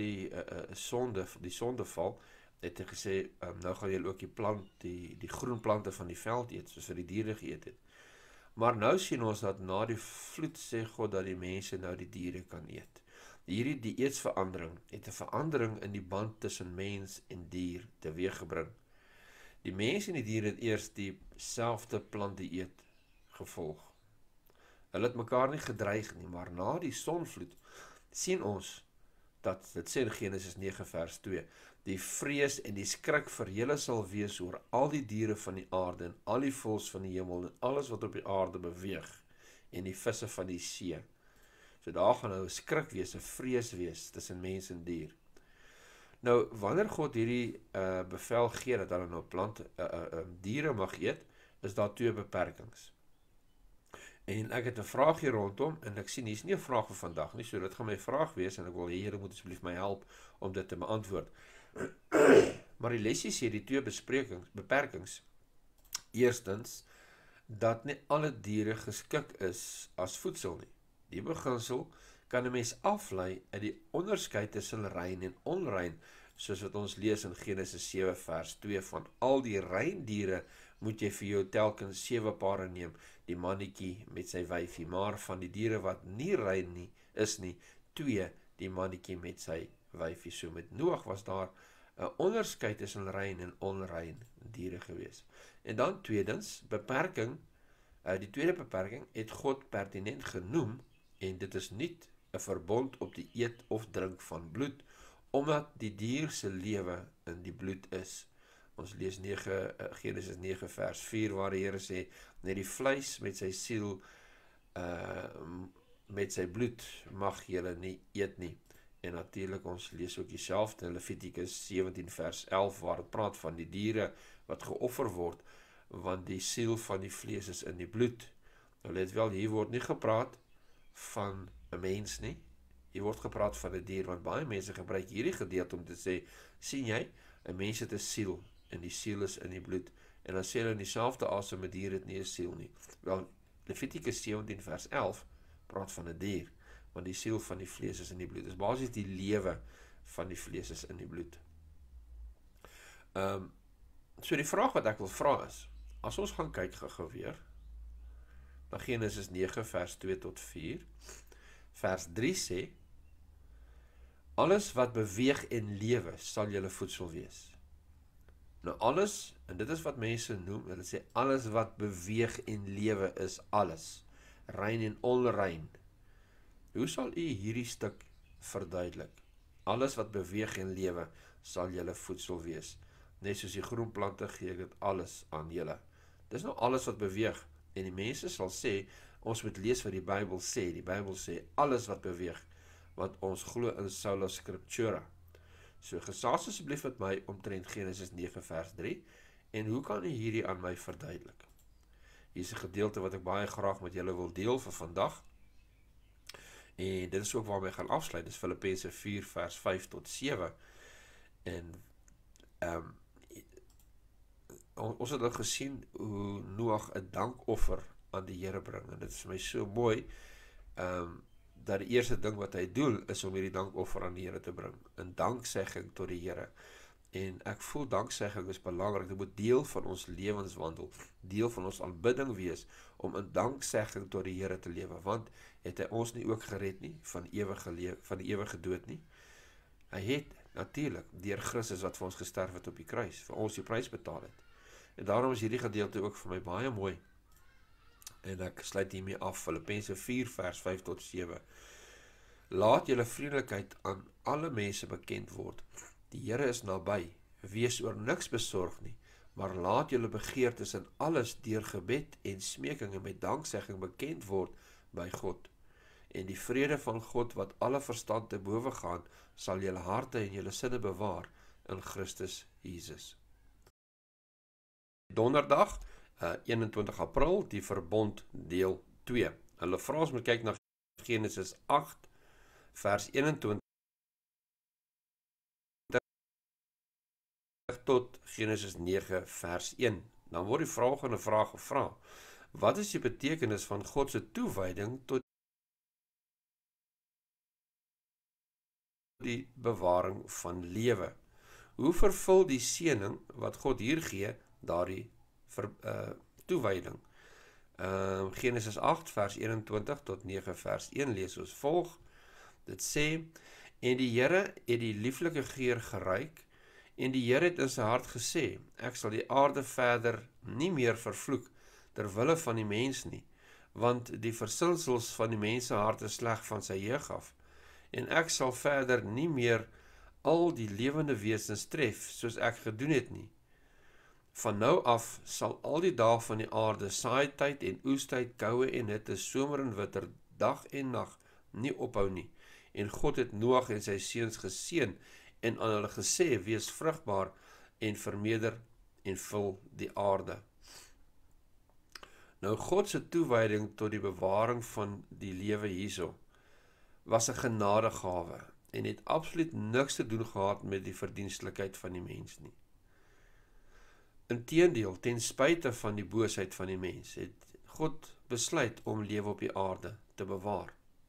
Speaker 1: sondeval, het hy gesê, nou gaan julle ook die groen plante van die veld eet, soos wat die diere geëet het. Maar nou sien ons dat na die vloed sê God dat die mense nou die diere kan eet. Hierdie dieetsverandering het 'n verandering in die band tussen mens en dier teweeggebring. Die mens en die dier het eers dieselfde plantdieet gevolg. Hulle het mekaar nie gedreig nie, maar na die sonvloed sien ons dat, dit sê in Genesis 9 vers 2, die vrees en die skrik vir julle sal wees oor al die diere van die aarde en al die voëls van die hemel en alles wat op die aarde beweeg en die visse van die see. So daar gaan nou 'n skrik wees, 'n vrees wees tussen mens en dier. Nou, wanneer God hierdie bevel gee dat hulle nou diere mag eet, is daar 2 beperkings. En ek het 'n vraag hier rondom, en ek sien, hier is nie 'n vraag vir vandag nie, so dit gaan my vraag wees, en ek wil Here moet asseblief my help om dit te beantwoord. Maar die lesie sê die 2 beperkings. Eerstens, dat nie alle diere geskik is as voedsel nie. Die beginsel kan 'n mens aflei uit die onderskeid tussen rein en onrein, soos wat ons lees in Genesis 7 vers 2, van al die rein diere moet jy vir jou telkens 7 pare neem, die mannetjie met sy wyfie, maar van die diere wat nie rein nie, is nie, 2, die mannetjie met sy wyfie. So met Noag was daar 'n onderskeid tussen rein en onrein diere gewees. En dan tweedens, die tweede beperking het God pertinent genoem, en dit is nie 'n verbond op die eet of drink van bloed, omdat die dier se lewe in die bloed is. Ons lees Genesis 9 vers 4, waar die Here sê, net die vleis met sy siel, met sy bloed, mag julle nie eet nie. En natuurlik, ons lees ook dieselfde in Levitikus 17 vers 11, waar het praat van die diere wat geoffer word, want die siel van die vlees is in die bloed. Nou let wel, hier word nie gepraat van 'n mens nie, hier word gepraat van 'n dier, want baie mense gebruik hierdie gedeelte om te sê, sien jy, 'n mens het 'n siel, en die siel is in die bloed, en dan sê hulle in dieselfde asem, 'n dier het nie 'n siel nie. Wel, Levitikus 17 vers 11 praat van 'n dier, want die siel van die vlees is in die bloed. Dis basies die lewe van die vlees is in die bloed. So die vraag wat ek wil vra is, as ons gaan kyk gou weer, na Genesis 9 vers 2 tot 4, vers 3 sê, alles wat beweeg en lewe sal julle voedsel wees. Nou alles, en dit is wat mense noem, hulle sê alles wat beweeg en lewe is alles, rein en onrein. Hoe sal u hierdie stuk verduidelik? Alles wat beweeg en lewe sal julle voedsel wees. Net soos die groen plante gee ek dit alles aan julle. Dis nou alles wat beweeg. En die mense sal sê, ons moet lees wat die Bybel sê. Die Bybel sê alles wat beweeg, want ons glo in sola scriptura. So gesaas asseblief met my omtrent Genesis 9 vers 3, en hoe kan u hierdie aan my verduidelik? Hier is 'n gedeelte wat ek baie graag met julle wil deel vir vandag, en dit is ook waarmee ek gaan afsluit, dis Filippense 4 vers 5 tot 7, en ons het ook gesien hoe Noag 'n dankoffer aan die Here bring, en dit is vir my so mooi, dat die eerste ding wat hy doen, is om hierdie dankoffer aan die Here te bring, 'n danksegging tot die Here, en ek voel danksegging is belangrik, dit moet deel van ons lewenswandel, deel van ons aanbidding wees, om 'n danksegging tot die Here te lewe, want het hy ons nie ook gered nie, van die ewige dood nie, hy het natuurlik, deur Christus wat vir ons gesterf het op die kruis, vir ons die prys betaal het, en daarom is hierdie gedeelte ook vir my baie mooi, En ek sluit hiermee af, Filippense 4 vers 5 tot 7. Laat julle vriendelikheid aan alle mense bekend word. Die Here is naby. Wees oor niks besorg nie, maar laat julle begeertes in alles deur gebed en smeking en met danksegging bekend word by God. En die vrede van God wat alle verstand te bowe gaan, sal julle harte en julle sinne bewaar in Christus Jesus. Donderdag, 21 April, die verbond deel 2. Hulle vra ons moet kyk na Genesis 8 vers 21 tot Genesis 9 vers 1. Dan word die volgende vraag gevra: wat is die betekenis van God se toewyding tot die bewaring van lewe? Hoe vervul die seëning wat God hier gee daardie toewyding? Genesis 8 vers 21 tot 9 vers 1 lees ons volg. Dit sê: en die Here het die lieflike geur geruik, en die Here het in sy hart gesê: ek sal die aarde verder nie meer vervloek ter wille van die mens nie, want die versinsels van die mense hart is sleg van sy jeug af, en ek sal verder nie meer al die lewende wesens tref soos ek gedoen het nie. Van nou af sal al die dae van die aarde, saaityd en oestyd, koue en hitte, somer en winter, dag en nag nie ophou nie. En God het Noag en sy seuns geseën en aan hulle gesê: wees vrugbaar en vermeerder en vul die aarde. Nou God se toewyding tot die bewaring van die lewe hierso was 'n genadegawe en het absoluut niks te doen gehad met die verdienstelikheid van die mens nie. Inteendeel, ten spyte van die boosheid van die mens, het God besluit om lewe op die aarde te bewaar.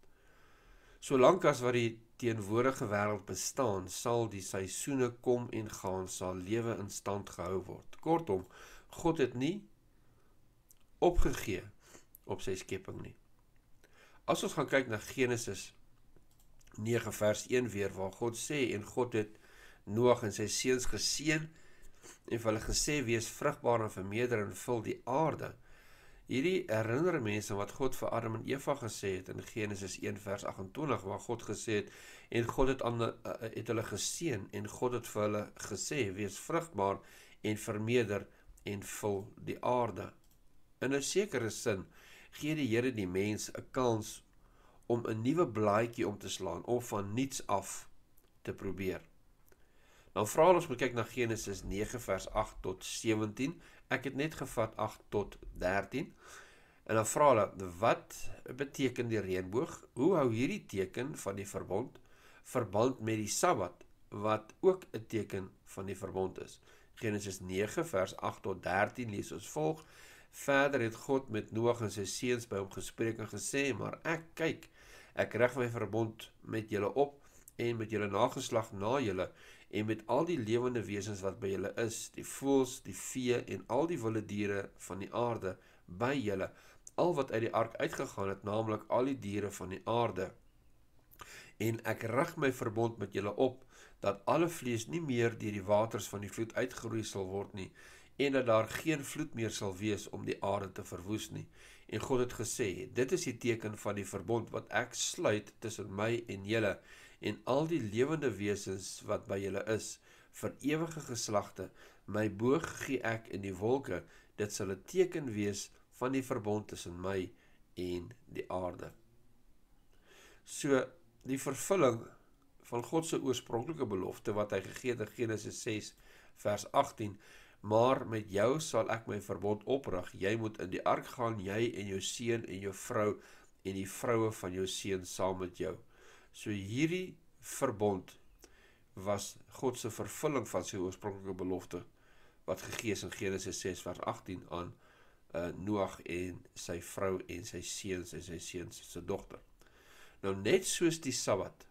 Speaker 1: Solank as wat die teenwoordige wêreld bestaan, sal die seisoene kom en gaan, sal lewe in stand gehou word. Kortom, God het nie opgegee op sy skepping nie. As ons gaan kyk na Genesis 9 vers 1 weer, waar God sê: en God het Noag en sy seuns geseën en vir hulle gesê: wees vrugbaar en vermeerder en vul die aarde. Hierdie herinner mense wat God vir Adam en Eva gesê het in Genesis 1 vers 28, waar God gesê het: en God het hulle geseën en God het vir hulle gesê: wees vrugbaar en vermeerder en vul die aarde. In 'n sekere sin gee die Here die mens 'n kans om 'n nuwe blaadjie om te slaan, om van niets af te probeer. Dan vra ons moet kyk na Genesis 9 vers 8 tot 17. Ek het net gevat 8 tot 13. En dan vra hulle: wat beteken die reënboog? Hoe hou hierdie teken van die verband met die Sabbat, wat ook 'n teken van die verbond is? Genesis 9 vers 8 tot 13 lees ons volg: verder het God met Noag en sy seuns by hom gespreek en gesê: maar kyk, ek rig my verbond met julle op en met julle nageslag na julle en met al die lewende wesens wat by julle is, die voëls, die vee en al die wilde diere van die aarde by julle, al wat uit die ark uitgegaan het, naamlik al die diere van die aarde. En ek rig my verbond met julle op, dat alle vlees nie meer deur die waters van die vloed uitgeroei sal word nie, en dat daar geen vloed meer sal wees om die aarde te verwoes nie. En God het gesê: dit is die teken van die verbond wat ek sluit tussen my en julle en al die lewende wesens wat by julle is, vir ewige geslagte. My boog gee ek in die wolke, dit sal 'n teken wees van die verbond tussen my en die aarde. So, die vervulling van God se oorspronklike belofte wat hy gegee het in Genesis 6 vers 18, maar met jou sal ek my verbond oprig, jy moet in die ark gaan, jy en jou seun en jou vrou en die vroue van jou seun saam met jou. So hierdie verbond was God se vervulling van sy oorspronklike belofte, wat gegee is in Genesis 6 vers 18 aan Noag en sy vrou en sy seuns en sy seuns se dogter. Nou net soos die Sabbat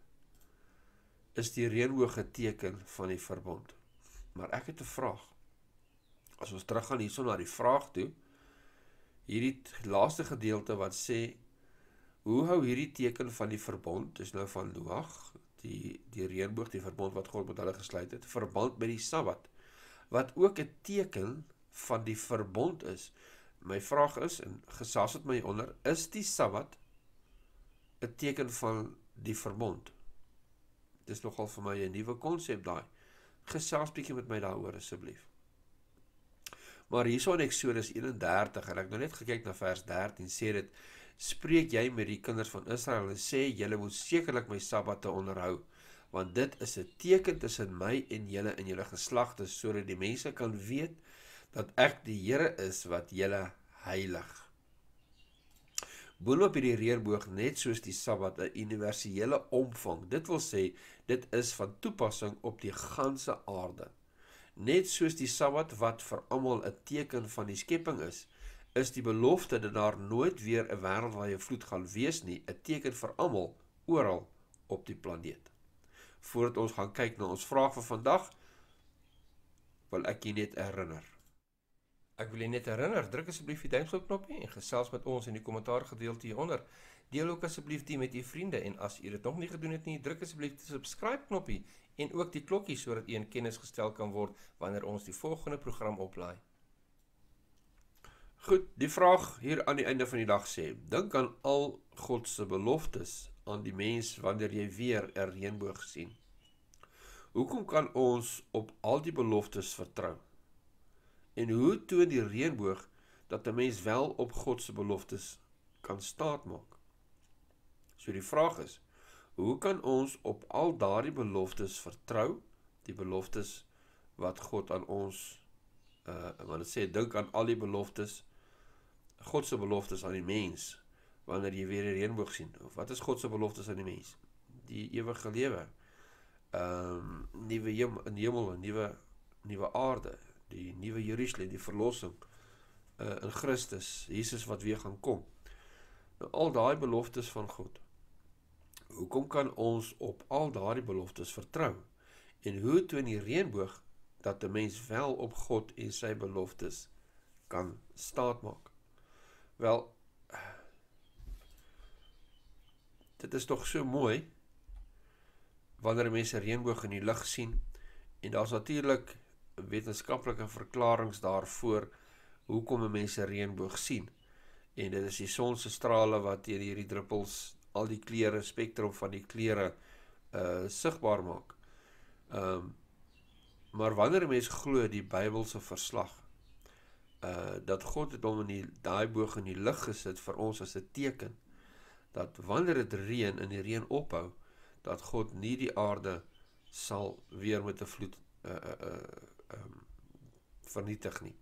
Speaker 1: is die reënboog 'n teken van die verbond. Maar ek het 'n vraag. As ons teruggaan hierso na die vraag toe, hierdie laaste gedeelte wat sê: hoe hou hierdie teken van die verbond, is nou van Noag, die reënboog, die verbond wat God met hulle gesluit het, verband met die Sabbat, wat ook 'n teken van die verbond is my vraag is, en gesels met my onder, is die Sabbat 'n teken van die verbond? Dit is nogal vir my 'n nuwe konsep daai. Gesels bietjie met my daaroor asseblief. Maar hierso in Eksodus 31, en ek nou net gekyk na vers 13, sê dit, spreek jy met die kinders van Israel en sê, julle moet sekerlik my Sabbatte onderhou, want dit is 'n teken tussen my en julle geslagte, sodat die mense kan weet dat ek die Here is wat julle heilig. Boonop hierdie reënboog, net soos die Sabbat, 'n universele omvang. Dit wil sê, dit is van toepassing op die ganse aarde. Net soos die Sabbat wat vir almal 'n teken van die skepping is die belofte dat daar nooit weer 'n wêreldwye vloed gaan wees nie, 'n teken vir almal oral op die planeet. Voordat ons gaan kyk na ons vraag vir vandag, wil ek julle net herinner. Ek wil julle net herinner, druk asseblief die duimpstok-knoppie en gesels met ons in die kommentaar gedeelte hieronder. Deel ook asseblief dit met u vriende en as u dit nog nie gedoen het nie, druk asseblief die subscribe-knoppie en ook die klokkie sodat u in kennis gestel kan word wanneer ons die volgende program oplaai. Goed, die vraag hier aan die einde van die dag sê, dink aan al God se beloftes aan die mens wanneer jy weer 'n reënboog sien. Hoekom kan ons op al die beloftes vertrou? En hoe toon die reënboog dat 'n mens wel op God se beloftes kan staatmaak? So die vraag is, hoe kan ons op al daardie beloftes vertrou, die beloftes wat God aan ons, want dit sê, dink aan al die beloftes, God se beloftes aan die mens, wanneer jy weer 'n reënboog sien, of wat is God se beloftes aan die mens? Die ewige lewe, nuwe hemel, 'n nuwe aarde, die nuwe Jerusalem, die verlossing in Christus, Jesus wat weer gaan kom. Nou, al daai beloftes van God. Hoekom kan ons op al daardie beloftes vertrou? En hoe toon die reënboog dat 'n mens wel op God en sy beloftes kan staatmaak? Wel, dit is tog so mooi wanneer mense 'n reënboog in die lug sien, en daar's natuurlik wetenskaplike verklaringe daarvoor hoekom 'n mens 'n reënboog sien. En dit is die son se strale wat teen hierdie druppels al die kleure, spektrum van die kleure sigbaar maak. Maar wanneer 'n mens glo die Bybelse verslag, dat God het hom in daai boog in die lug gesit vir ons as 'n teken, dat wanneer dit reën en die reën ophou, dat God nie die aarde sal weer met 'n vloed vernietig nie.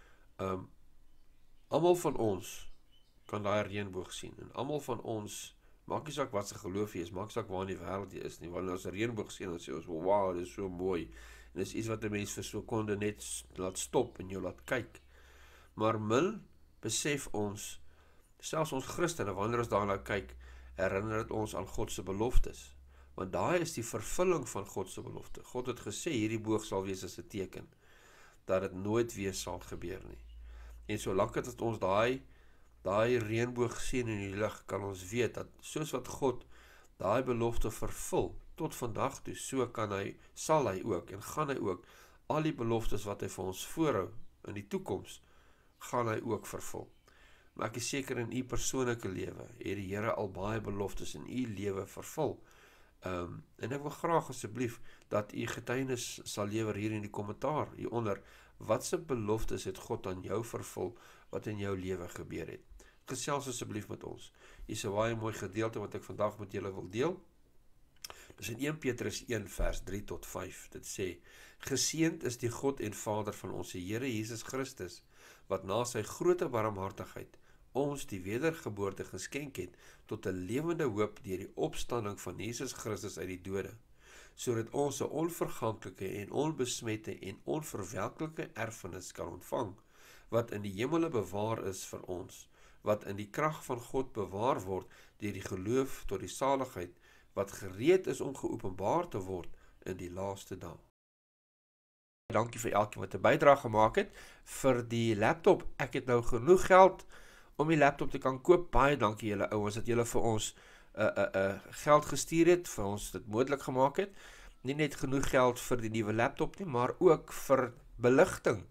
Speaker 1: Almal van ons kan daai reënboog sien, en almal van ons, maak nie saak wat se geloof jy is, maak saak waar in die wêreld jy is nie, wanneer ons 'n reënboog sien, dan sê ons, wow, dit is so mooi, en dit is iets wat 'n mens vir so 'n sekonde net laat stop en jou laat kyk. Maar min besef ons, selfs ons Christene, wanneer ons daarna kyk, herinner dit ons aan God se beloftes, want daai is die vervulling van God se belofte. God het gesê, hierdie boog sal wees as 'n teken, dat dit nooit weer sal gebeur nie. En solank het ons daai reënboog sien in die lig, kan ons weet dat soos wat God daai belofte vervul tot vandag toe, so sal hy ook en gaan hy ook al die beloftes wat hy vir ons voorhou in die toekoms, gaan hy ook vervul. Maar ek is seker in u persoonlike lewe het die Here al baie beloftes in u lewe vervul. En ek wil graag asseblief dat u getuienis sal lewer hier in die kommentaar hieronder. Wat se beloftes het God aan jou vervul wat in jou lewe gebeur het? Gesels asseblief met ons. Hier is 'n baie mooi gedeelte wat ek vandag met julle wil deel. Dis in 1 Petrus 1 vers 3 tot 5. Dit sê, geseënd is die God en Vader van ons Here Jesus Christus, wat na sy groote barmhartigheid ons die wedergeboorte geskenk het tot 'n lewende hoop deur die opstanding van Jesus Christus uit die dode, sodat ons 'n onverganklike en onbesmette en onverwelklike erfenis kan ontvang, wat in die hemele bewaar is vir ons, wat in die krag van God bewaar word deur die geloof tot die saligheid, wat gereed is om geopenbaar te word in die laaste dae. Dankie vir elkeen wat 'n bydrae gemaak het vir die laptop. Ek het nou genoeg geld om die laptop te kan koop. Baie dankie julle ouens dat julle vir ons geld gestuur het, vir ons dit moontlik gemaak het. Nie net genoeg geld vir die nuwe laptop nie, maar ook vir beligting.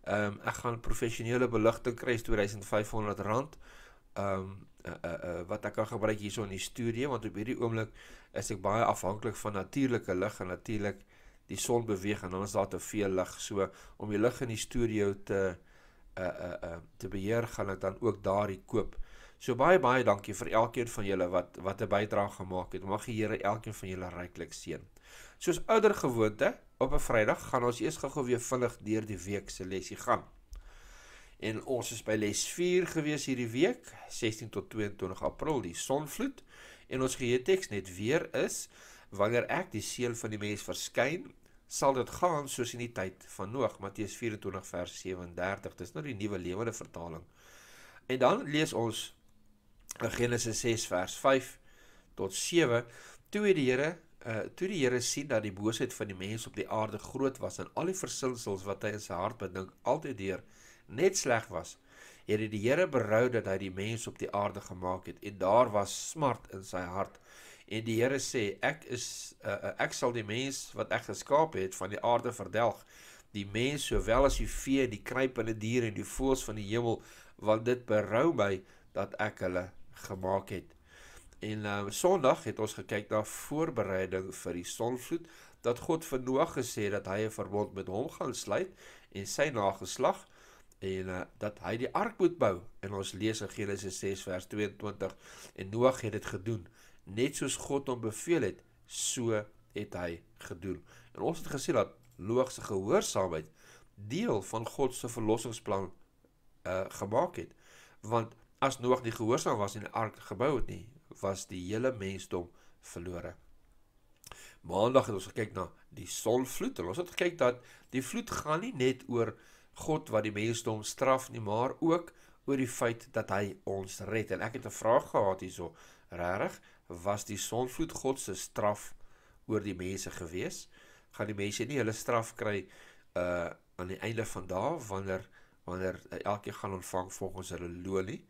Speaker 1: Ek gaan professionele beligting kry, R2500, wat ek kan gebruik hierso in die studio, want op hierdie oomblik is ek baie afhanklik van natuurlike lig, en natuurlik die son beweeg, en dan is daar te veel lig, so om die lig in die studio te beheer, gaan ek dan ook daardie koop. So baie dankie vir elkeen van julle wat 'n bydrae gemaak het. Mag die Here elkeen van julle ryklik seën. Soos ouer gewoonte, op 'n Vrydag gaan ons eers gou weer vinnig deur die week se lesie gaan. En ons is by les 4 gewees hierdie week, 16 tot 22 April, die sonvloed. En ons geheeteks net weer is, wanneer ek die seun van die mens verskyn, sal dit gaan soos in die tyd van Noag, Matteus 24 vers 37, dis nou die nuwe lewende vertaling. En dan lees ons Genesis 6 vers 5 tot 7, toe die Here sien dat die boosheid van die mens op die aarde groot was, en al die versinsels wat hy in sy hart bedink, altyd deur net sleg was, het die Here berou dat hy die mens op die aarde gemaak het, en daar was smart in sy hart. En die Here sê, ek sal die mens wat ek geskaap het van die aarde verdelg, die mens sowel as die vee, die kruipende diere en die voëls van die hemel, want dit berou my dat ek hulle gemaak het. En Sondag het ons gekyk na voorbereiding vir die sonvloed, dat God vir Noag gesê dat hy 'n verbond met hom gaan sluit en sy nageslag, en dat hy die ark moet bou. En ons lees in Genesis 6 vers 22, en Noag het dit gedoen, net soos God hom beveel het, so het hy gedoen. En ons het gesê dat Noag se gehoorsaamheid deel van God se verlossingsplan gemaak het, want as Noag nie gehoorsaam was en die ark gebou het nie, was die hele mensdom verlore. Maandag het ons gekyk na die sonvloed, en ons het gekyk dat die vloed gaan nie net oor God wat die mensdom straf nie, maar ook oor die feit dat hy ons red. En ek het 'n vraag gehad hierso, regtig, was die sonvloed God se straf oor die mense gewees? Gaan die mense nie hulle straf kry aan die einde van dae, wanneer elkeen gaan ontvang volgens hulle loon nie?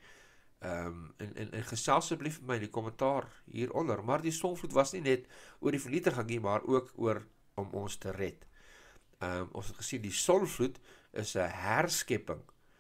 Speaker 1: En gesels asseblief met my in die kommentaar hieronder, maar die sonvloed was nie net oor die vernietiging nie, maar ook oor om ons te red. Ons het gesien, die sonvloed is 'n herskepping,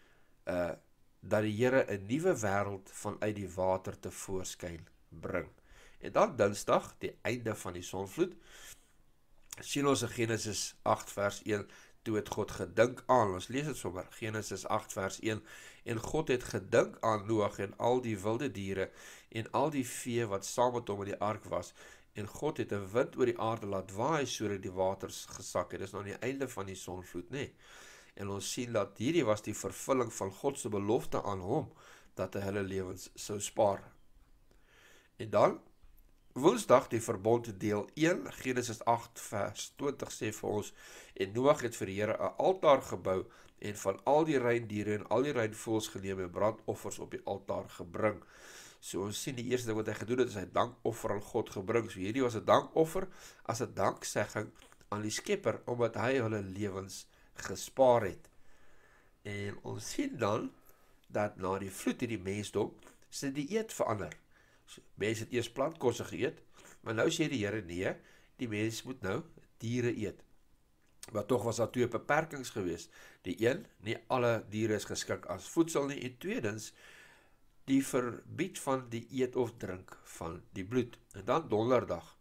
Speaker 1: dat die Here 'n nuwe wêreld vanuit die water tevoorskyn bring. En dan Dinsdag, die einde van die sonvloed, sien ons in Genesis 8 vers 1, toe het God gedink aan, ons lees het sommer, Genesis 8 vers 1, en God het gedink aan Noag en al die wilde diere en al die vee wat saam met hom in die ark was, en God het 'n wind oor die aarde laat waai sodat die waters gesak het. Dis nou aan die einde van die sonvloed, nee. En ons sien dat hierdie was die vervulling van God se belofte aan hom, dat hy hulle lewens sou spaar. En dan Woensdag die verbond deel 1, Genesis 8 vers 20 sê vir ons, en Noag het vir die Here 'n altaar gebou, en van al die reindiere en al die reinvoëls geneem en brandoffers op die altaar gebring. So ons sien die eerste ding wat hy gedoen het, is hy dankoffer aan God gebring. So hierdie was 'n dankoffer as 'n danksegging aan die Skepper, omdat hy hulle lewens gespaar het. En ons sien dan, dat na die vloed het die mensdom sy dieet verander. So, mense het eers plantkosse geëet, maar nou sê die Here nee, die mens moet nou diere eet. Maar tog was daar twee beperkings geweest. Die een, nie alle diere is geskik as voedsel nie, en tweedens, die verbied van die eet of drink van die bloed. En dan Donderdag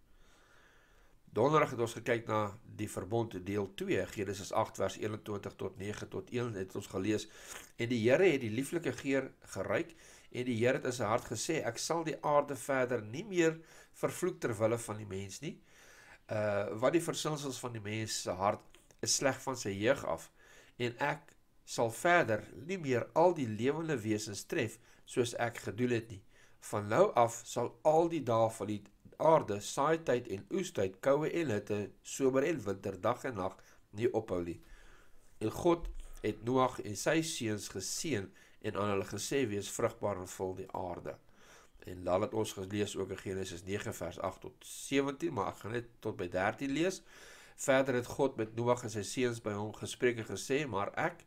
Speaker 1: het ons gekyk na die verbond deel 2, Genesis 8 vers 21 tot 9 tot 1 het ons gelees, en die Here het die lieflike geur geruik, en die Here het in sy hart gesê, ek sal die aarde verder nie meer vervloek ter wille van die mens nie, wat die versinsels van die mens se hart is sleg van sy jeug af, en ek sal verder nie meer al die lewende wesens tref, soos ek gedoen het nie. Van nou af sal al die dae van die aarde, saaityd en oestyd, koue en hitte, somer en winter, dag en nag, nie ophou nie. En God het Noag en sy seuns geseën, en aan hulle gesê, wees vrugbaar en vul die aarde. En dan het ons gelees ook in Genesis 9 vers 8 tot 17, maar ek gaan net tot by 13 lees. Verder het God met Noag en sy seuns by hom gespreek en gesê, maar ek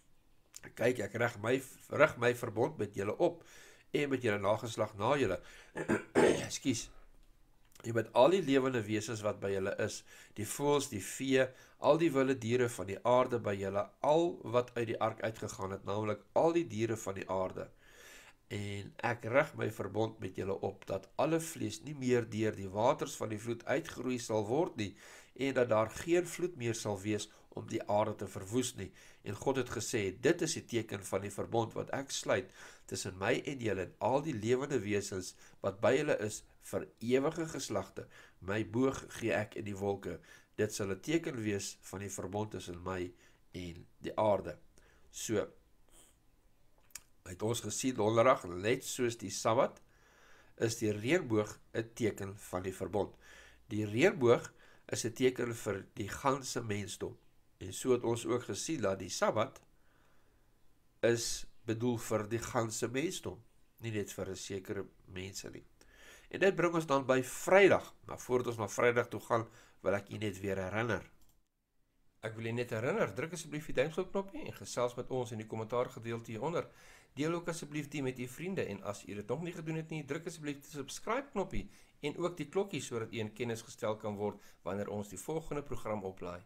Speaker 1: rig my verbond met julle op, en met julle nageslag na julle. Ekskuus. en met al die lewende wesens wat by julle is, die voëls, die vee, al die wilde diere van die aarde by julle, al wat uit die ark uitgegaan het, naamlik al die diere van die aarde. En ek rig my verbond met julle op, dat alle vlees nie meer deur die waters van die vloed uitgeroei sal word nie, en dat daar geen vloed meer sal wees om die aarde te verwoes nie. En God het gesê, dit is die teken van die verbond wat ek sluit tussen my en julle en al die lewende wesens wat by julle is vir ewige geslagte. My boog gee ek in die wolke. Dit sal 'n teken wees van die verbond tussen my en die aarde. So, het ons gesien donderdag, net soos die Sabbat, is die reënboog 'n teken van die verbond. Die reënboog is 'n teken vir die ganse mensdom. En so het ons ook gesien dat die Sabbat is bedoel vir die ganse mensdom, nie net vir 'n sekere mense nie. En dit bring ons dan by Vrydag. Maar voordat ons na Vrydag toe gaan, wil ek u net weer herinner. Ek wil u net herinner, druk asseblief die duimpsel knoppie en gesels met ons in die kommentaar gedeelte hieronder. Deel ook asseblief die met u vriende en as u dit nog nie gedoen het nie, druk asseblief die subscribe knoppie en ook die klokkie sodat u in kennis gestel kan word wanneer ons die volgende program oplaai.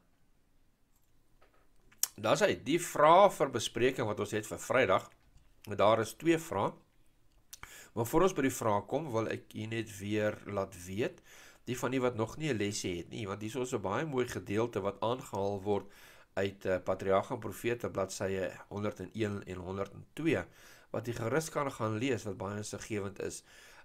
Speaker 1: Dan is hy, die vrae vir bespreking wat ons het vir Vrydag. Daar is 2 vrae. Maar voor ons by die vraag kom, wil ek u net weer laat weet, die van die wat nog nie 'n lesie het nie, want hier is 'n baie mooi gedeelte wat aangehaal word uit Patriarge en Profete, bladsye 101 en 102, wat jy gerus kan gaan lees, wat baie insiggewend is.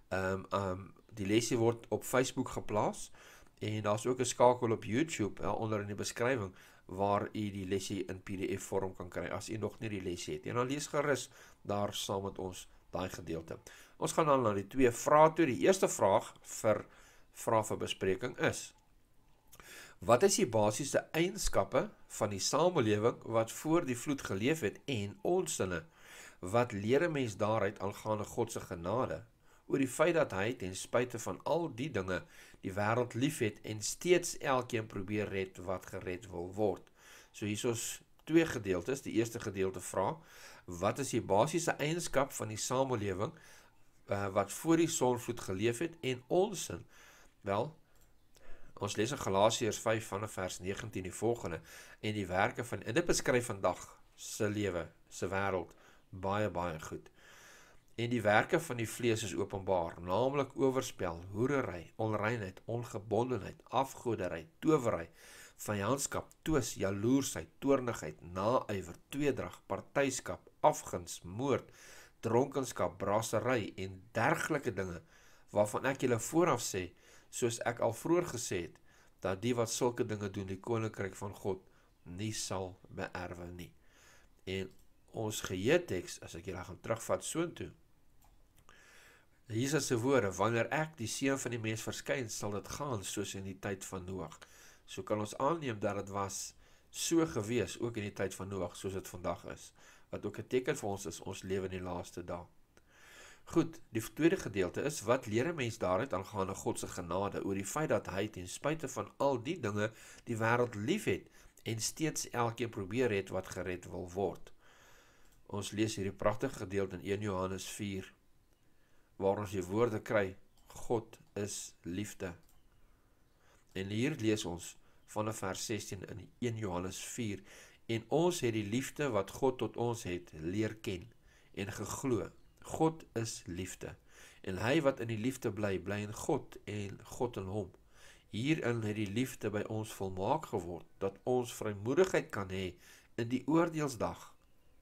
Speaker 1: Die lesie word op Facebook geplaas, en daar is ook 'n skakel op YouTube, onder in die beskrywing, waar u die lesie in PDF vorm kan kry, as u nog nie die lesie het. En dan lees gerus daar saam met ons daai gedeelte. Ons gaan dan na die 2 vrae toe. Die eerste vraag vir bespreking is: wat is die basiese eienskappe van die samelewing wat voor die vloed geleef het en ons sinne? Wat leer 'n mens daaruit aangaande God se genade oor die feit dat hy ten spyte van al die dinge die wêreld liefhet en steeds elkeen probeer red wat gered wil word? So hier is 2 gedeeltes. Die eerste gedeelte vra: wat is die basiese eienskap van die samelewing wat voor die sonvloed geleef het en ons sin? Wel, ons lees in Galasiërs 5 vanaf vers 19 die volgende, en die werke van, en dit beskryf vandag se lewe, se wêreld, baie, baie goed. En die werke van die vlees is openbaar, naamlik oorspel, hoerery, onreinheid, ongebondenheid, afgoderry, towery, vyandskap, twis, jaloersheid, toornigheid, naaiwer, tweedrag, partyskap, afguns, moord, dronkenskap, brassery en dergelike dinge, waarvan ek julle vooraf sê, soos ek al vroeër gesê het, dat die wat sulke dinge doen, die koninkryk van God nie sal beerwe nie. En ons geheeteks, as ek julle gaan terugvat soontoe, Jesus se woorde: wanneer ek die seun van die mens verskyn, sal dit gaan soos in die tyd van Noag. So kan ons aanneem dat dit was so gewees, ook in die tyd van Noag, soos dit vandag is, wat ook 'n teken vir ons is, ons lewe in die laaste dae. Goed, die tweede gedeelte is: wat leer 'n mens daaruit aangaande God se genade oor die feit dat hy ten spyte van al die dinge die wêreld liefhet en steeds elkeen probeer het wat gered wil word. Ons lees hierdie pragtige gedeelte in 1 Johannes 4, waar ons die woorde kry: God is liefde. En hier lees ons vanaf vers 16 in 1 Johannes 4, en ons het die liefde wat God tot ons het leer ken en geglo. God is liefde, en hy wat in die liefde bly, bly in God en God in hom. Hierin het die liefde by ons volmaak geword, dat ons vrymoedigheid kan hê in die oordeelsdag.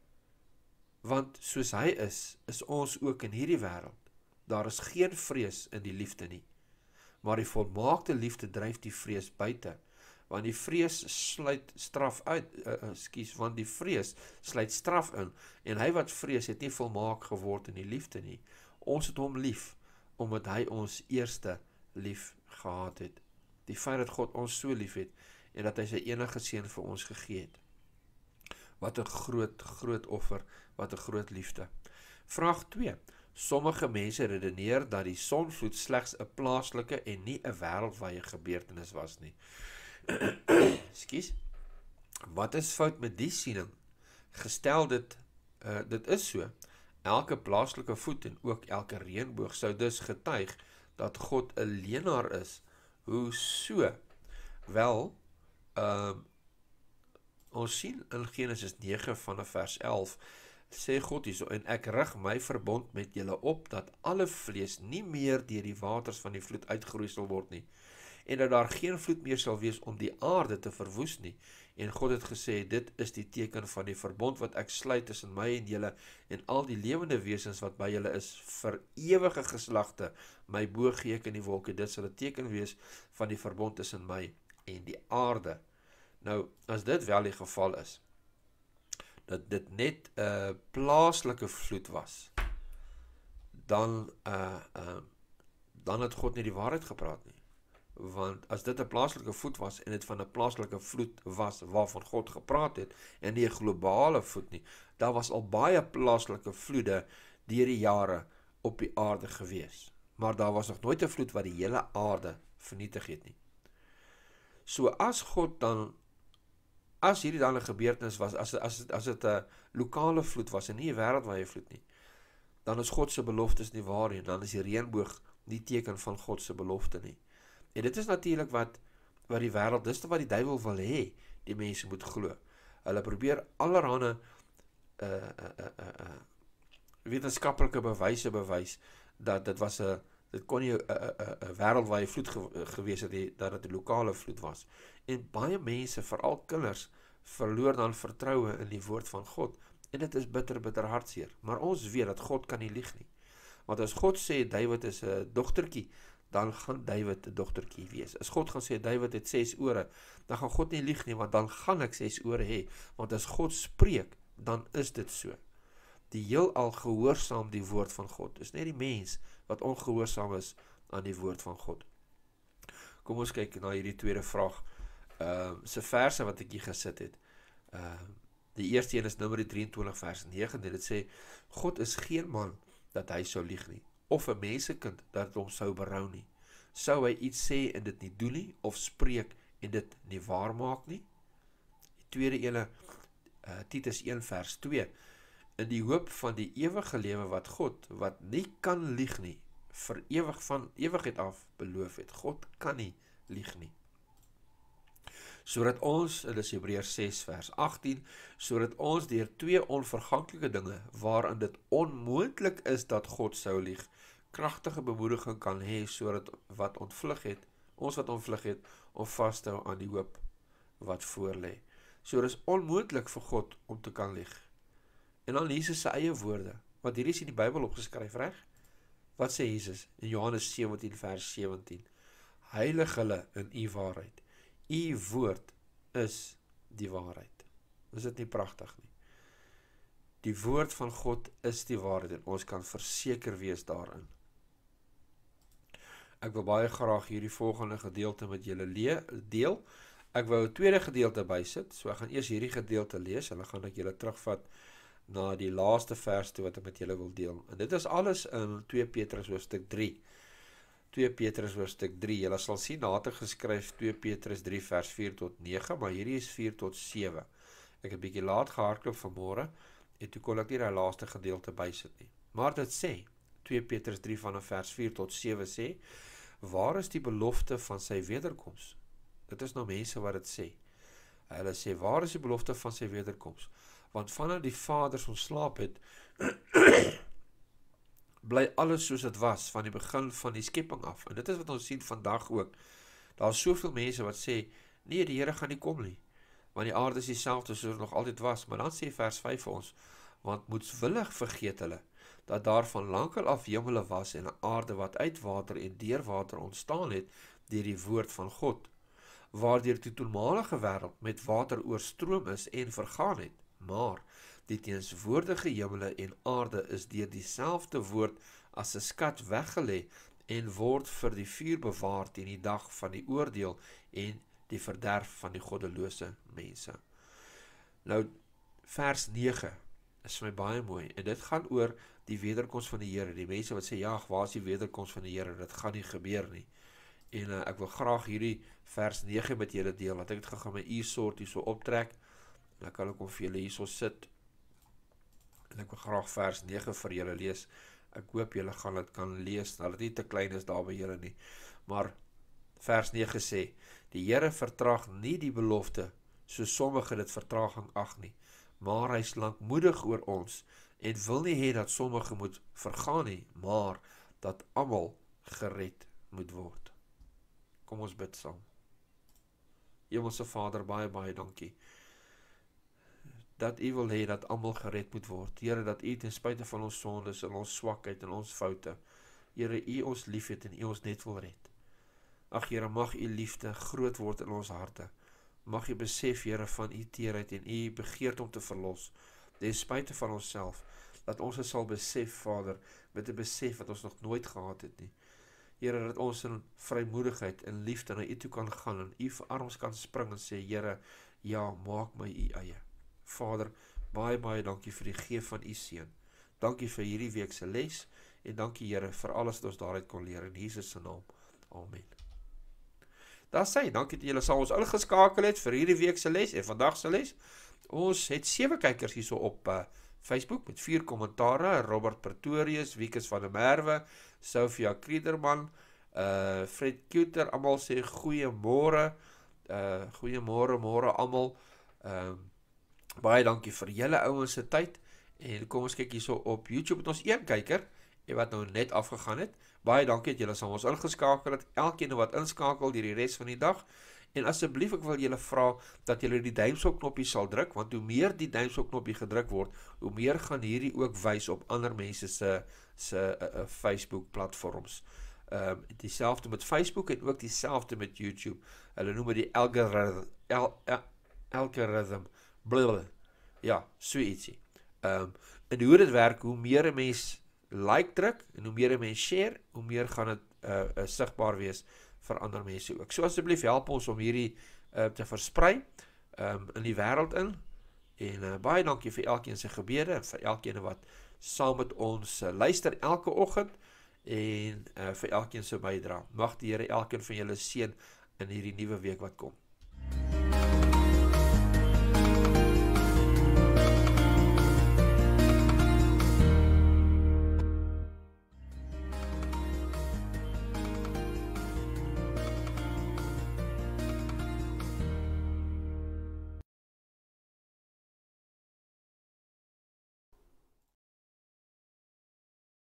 Speaker 1: Want soos hy is ons ook in hierdie wêreld. Daar is geen vrees in die liefde nie, maar die volmaakte liefde dryf die vrees buite, want die vrees sluit straf uit, want die vrees sluit straf in, en hy wat vrees het nie volmaak geword in die liefde nie. Ons het hom lief, omdat hy ons eerste lief gehad het. Die feit dat God ons so lief het, en dat hy sy enige seun vir ons gegee het. Wat 'n groot offer, wat 'n groot liefde. Vraag 2. Sommige mense redeneer dat die sonvloed slegs 'n plaaslike en nie 'n wêreldwye gebeurtenis was nie. Ekskuus. Wat is fout met die siening? Gestel dit is so, elke plaaslike voet en ook elke reënboog sou dus getuig dat God 'n leenaar is. Hoe so? Wel, ons sien in Genesis 9 vanaf vers 11, sê God hierso, en ek rig my verbond met julle op, dat alle vlees nie meer deur die waters van die vloed uitgeroei sal word nie, en dat daar geen vloed meer sal wees om die aarde te verwoes nie. En God het gesê, dit is die teken van die verbond wat ek sluit tussen my en julle en al die lewende wesens wat by julle is, vir ewige geslagte. My bo gee ek in die wolke, dit sal 'n teken wees van die verbond tussen my en die aarde. Nou, as dit wel die geval is, dat dit net 'n plaaslike vloed was, dan het God nie die waarheid gepraat nie. Want as dit 'n plaaslike vloed was en dit van 'n plaaslike vloed was waarvan God gepraat het en nie 'n globale vloed nie, daar was al baie plaaslike vloede deur die jare op die aarde gewees. Maar daar was nog nooit 'n vloed wat die hele aarde vernietig het nie. So as God dan, as hierdie dan 'n gebeurtenis was, as dit 'n lokale vloed was en nie 'n wêreldwye vloed nie, dan is God se beloftes nie waar nie, en dan is die reënboog nie teken van God se belofte nie. En dit is natuurlik wat die wêreld, dis wat die duiwel wil hê, die mense moet glo. Hulle probeer allerhande wetenskaplike bewyse bewys dat dit kon nie 'n wêreldwye vloed gewees het, dat dit 'n lokale vloed was. En baie mense, veral kinders, verloor dan vertroue in die woord van God. En dit is bitter hartseer. Maar ons weet dat God kan nie lieg nie. Want as God sê Dawid is 'n dogtertjie, dan gaan Dawid 'n dogtertjie wees. As God gaan sê Dawid het 6 ore, dan gaan God nie lieg nie, want dan gaan ek 6 ore hê. Want as God spreek, dan is dit so. Die heelal gehoorsaam die woord van God. Dis net die mens wat ongehoorsaam is aan die woord van God. Kom ons kyk na hierdie tweede vraag. Se verse wat ek hier gesit het. Die eerste een is Numeri 23 vers 9. Dit sê, God is geen man dat hy sou lieg nie, of 'n mensekind dat het hom sou berou nie. Sou hy iets sê en dit nie doen nie, of spreek en dit nie waar maak nie? Die tweede ene, Titus 1 vers 2. In die hoop van die ewige lewe wat God, wat nie kan lieg nie, vir ewig van ewigheid af beloof het. God kan nie lieg nie. Sodat ons, dit is Hebreërs 6 vers 18, sodat ons deur twee onverganklike dinge, waarin dit onmoontlik is dat God sou lieg, kragtige bemoediging kan hê, sodat wat ontvlug het, ons wat ontvlug het, om vas te hou aan die hoop wat voor lê. So dit is onmoontlik vir God om te kan lieg. En dan Jesus se eie woorde, want hierdie is in die Bybel opgeskryf, reg? Wat sê Jesus in Johannes 17 vers 17? Heilig hulle in u waarheid. U woord is die waarheid. Is dit nie pragtig nie? Die woord van God is die waarheid en ons kan verseker wees daarin. Ek wil baie graag hierdie volgende gedeelte met julle deel. Ek wou 'n tweede gedeelte bysit, so ek gaan eers hierdie gedeelte lees en dan gaan ek julle terugvat na die laaste vers toe wat ek met julle wil deel. En dit is alles in 2 Petrus hoofstuk 3. 2 Petrus hoofstuk 3. Julle sal sien later geskryf 2 Petrus 3 vers 4 tot 9, maar hierdie is 4 tot 7. Ek het 'n bietjie laat gehardloop vanmôre en toe kon ek nie daai laaste gedeelte bysit nie. Maar dit sê 2 Petrus 3 vanaf vers 4 tot 7 sê: waar is die belofte van sy wederkoms? Dit is nou mense wat dit sê. Hulle sê, waar is die belofte van sy wederkoms? Want vanaf die Vaders ontslaap het, bly alles soos dit was, van die begin van die skepping af. En dit is wat ons sien vandag ook. Daar is soveel mense wat sê, nee, die Here gaan nie kom nie, want die aarde is dieselfde soos dit nog altyd was. Maar dan sê vers 5 vir ons, want moedswillig vergeet hulle, dat daar van lankal af hemele was en 'n aarde wat uit water en deur water ontstaan het, deur die woord van God, waardeur die toenmalige wêreld met water oorstroom is en vergaan het. Maar die teenswoordige hemele en aarde is deur dieselfde woord as 'n skat weggelê en word vir die vuur bewaar teen die dag van die oordeel en die verderf van die goddelose mense. Nou, vers 9 is vir my baie mooi, en dit gaan oor die wederkoms van die Here. Die mense wat sê, ja, waar is die wederkoms van die Here? Dit gaan nie gebeur nie. En ek wil graag hierdie vers 9 met julle deel, want ek het gegaan my e-sort hier so optrek, en ek kan ook om vir julle hier so sit, en ek wil graag vers 9 vir julle lees, Ek hoop julle gaan dit kan lees, dat dit nie te klein is daar by Here nie. Maar vers 9 sê, die Here vertraag nie die belofte, so sommige dit vertraging ag nie, maar hy is lankmoedig oor ons, en wil nie hê dat sommige moet vergaan nie, maar dat almal gered moet word. Kom ons bid saam. Hemelse Vader, baie, baie dankie, dat U wil hê dat almal gered moet word. Here, dat U ten spyte van ons sondes en ons swakheid en ons foute, Here, U ons liefhet en U ons net wil red. Ag Here, mag U liefde groot word in ons harte. Mag U besef, Here, van U teerheid en U begeerte om te verlos, ten spyte van onsself, dat ons het sal besef, Vader, met 'n besef wat ons nog nooit gehad het nie. Here, dat ons in vrymoedigheid en liefde na U toe kan gaan en U vir arms kan spring en sê, Here, ja, maak my U eie. Vader, baie, baie dankie vir die gee van U seun. Dankie vir hierdie week se les en dankie, Here, vir alles wat ons daaruit kon leer in Jesus se naam. Amen. Daar sê, dankie dat julle saam ons ingeskakel het vir hierdie week se les en vandag se les. Ons het 7 kykers hierso op Facebook met 4 kommentare, Robert Pretorius, Wiekes van der Merwe, Sophia Kriederman, Fred Kuter, almal sê goeiemôre, môre almal, baie dankie vir julle ouens se tyd, en kom ons kyk hierso op YouTube met ons 1 kyker, en wat nou net afgegaan het, baie dankie dat julle saam ons ingeskakel het, elkeen wat inskakel deur die res van die dag, en asseblief ek wil julle vra dat julle die duimsop knoppie sal druk, want hoe meer die duimsop knoppie gedruk word, hoe meer gaan hierdie ook wys op ander mense se Facebook platforms. Dieselfde met Facebook en ook dieselfde met YouTube. Hulle noem dit die algorithm, ja, so ietsie. En hoe dit werk, hoe meer 'n mens like druk en hoe meer 'n mens share, hoe meer gaan dit sigbaar wees vir ander mense ook. So asseblief help ons om hierdie te versprei in die wêreld in. En baie dankie vir elkeen se gebede en vir elkeen wat saam met ons luister elke oggend en vir elkeen se bydrae. Mag die Here elkeen van julle seën in hierdie nuwe week wat kom.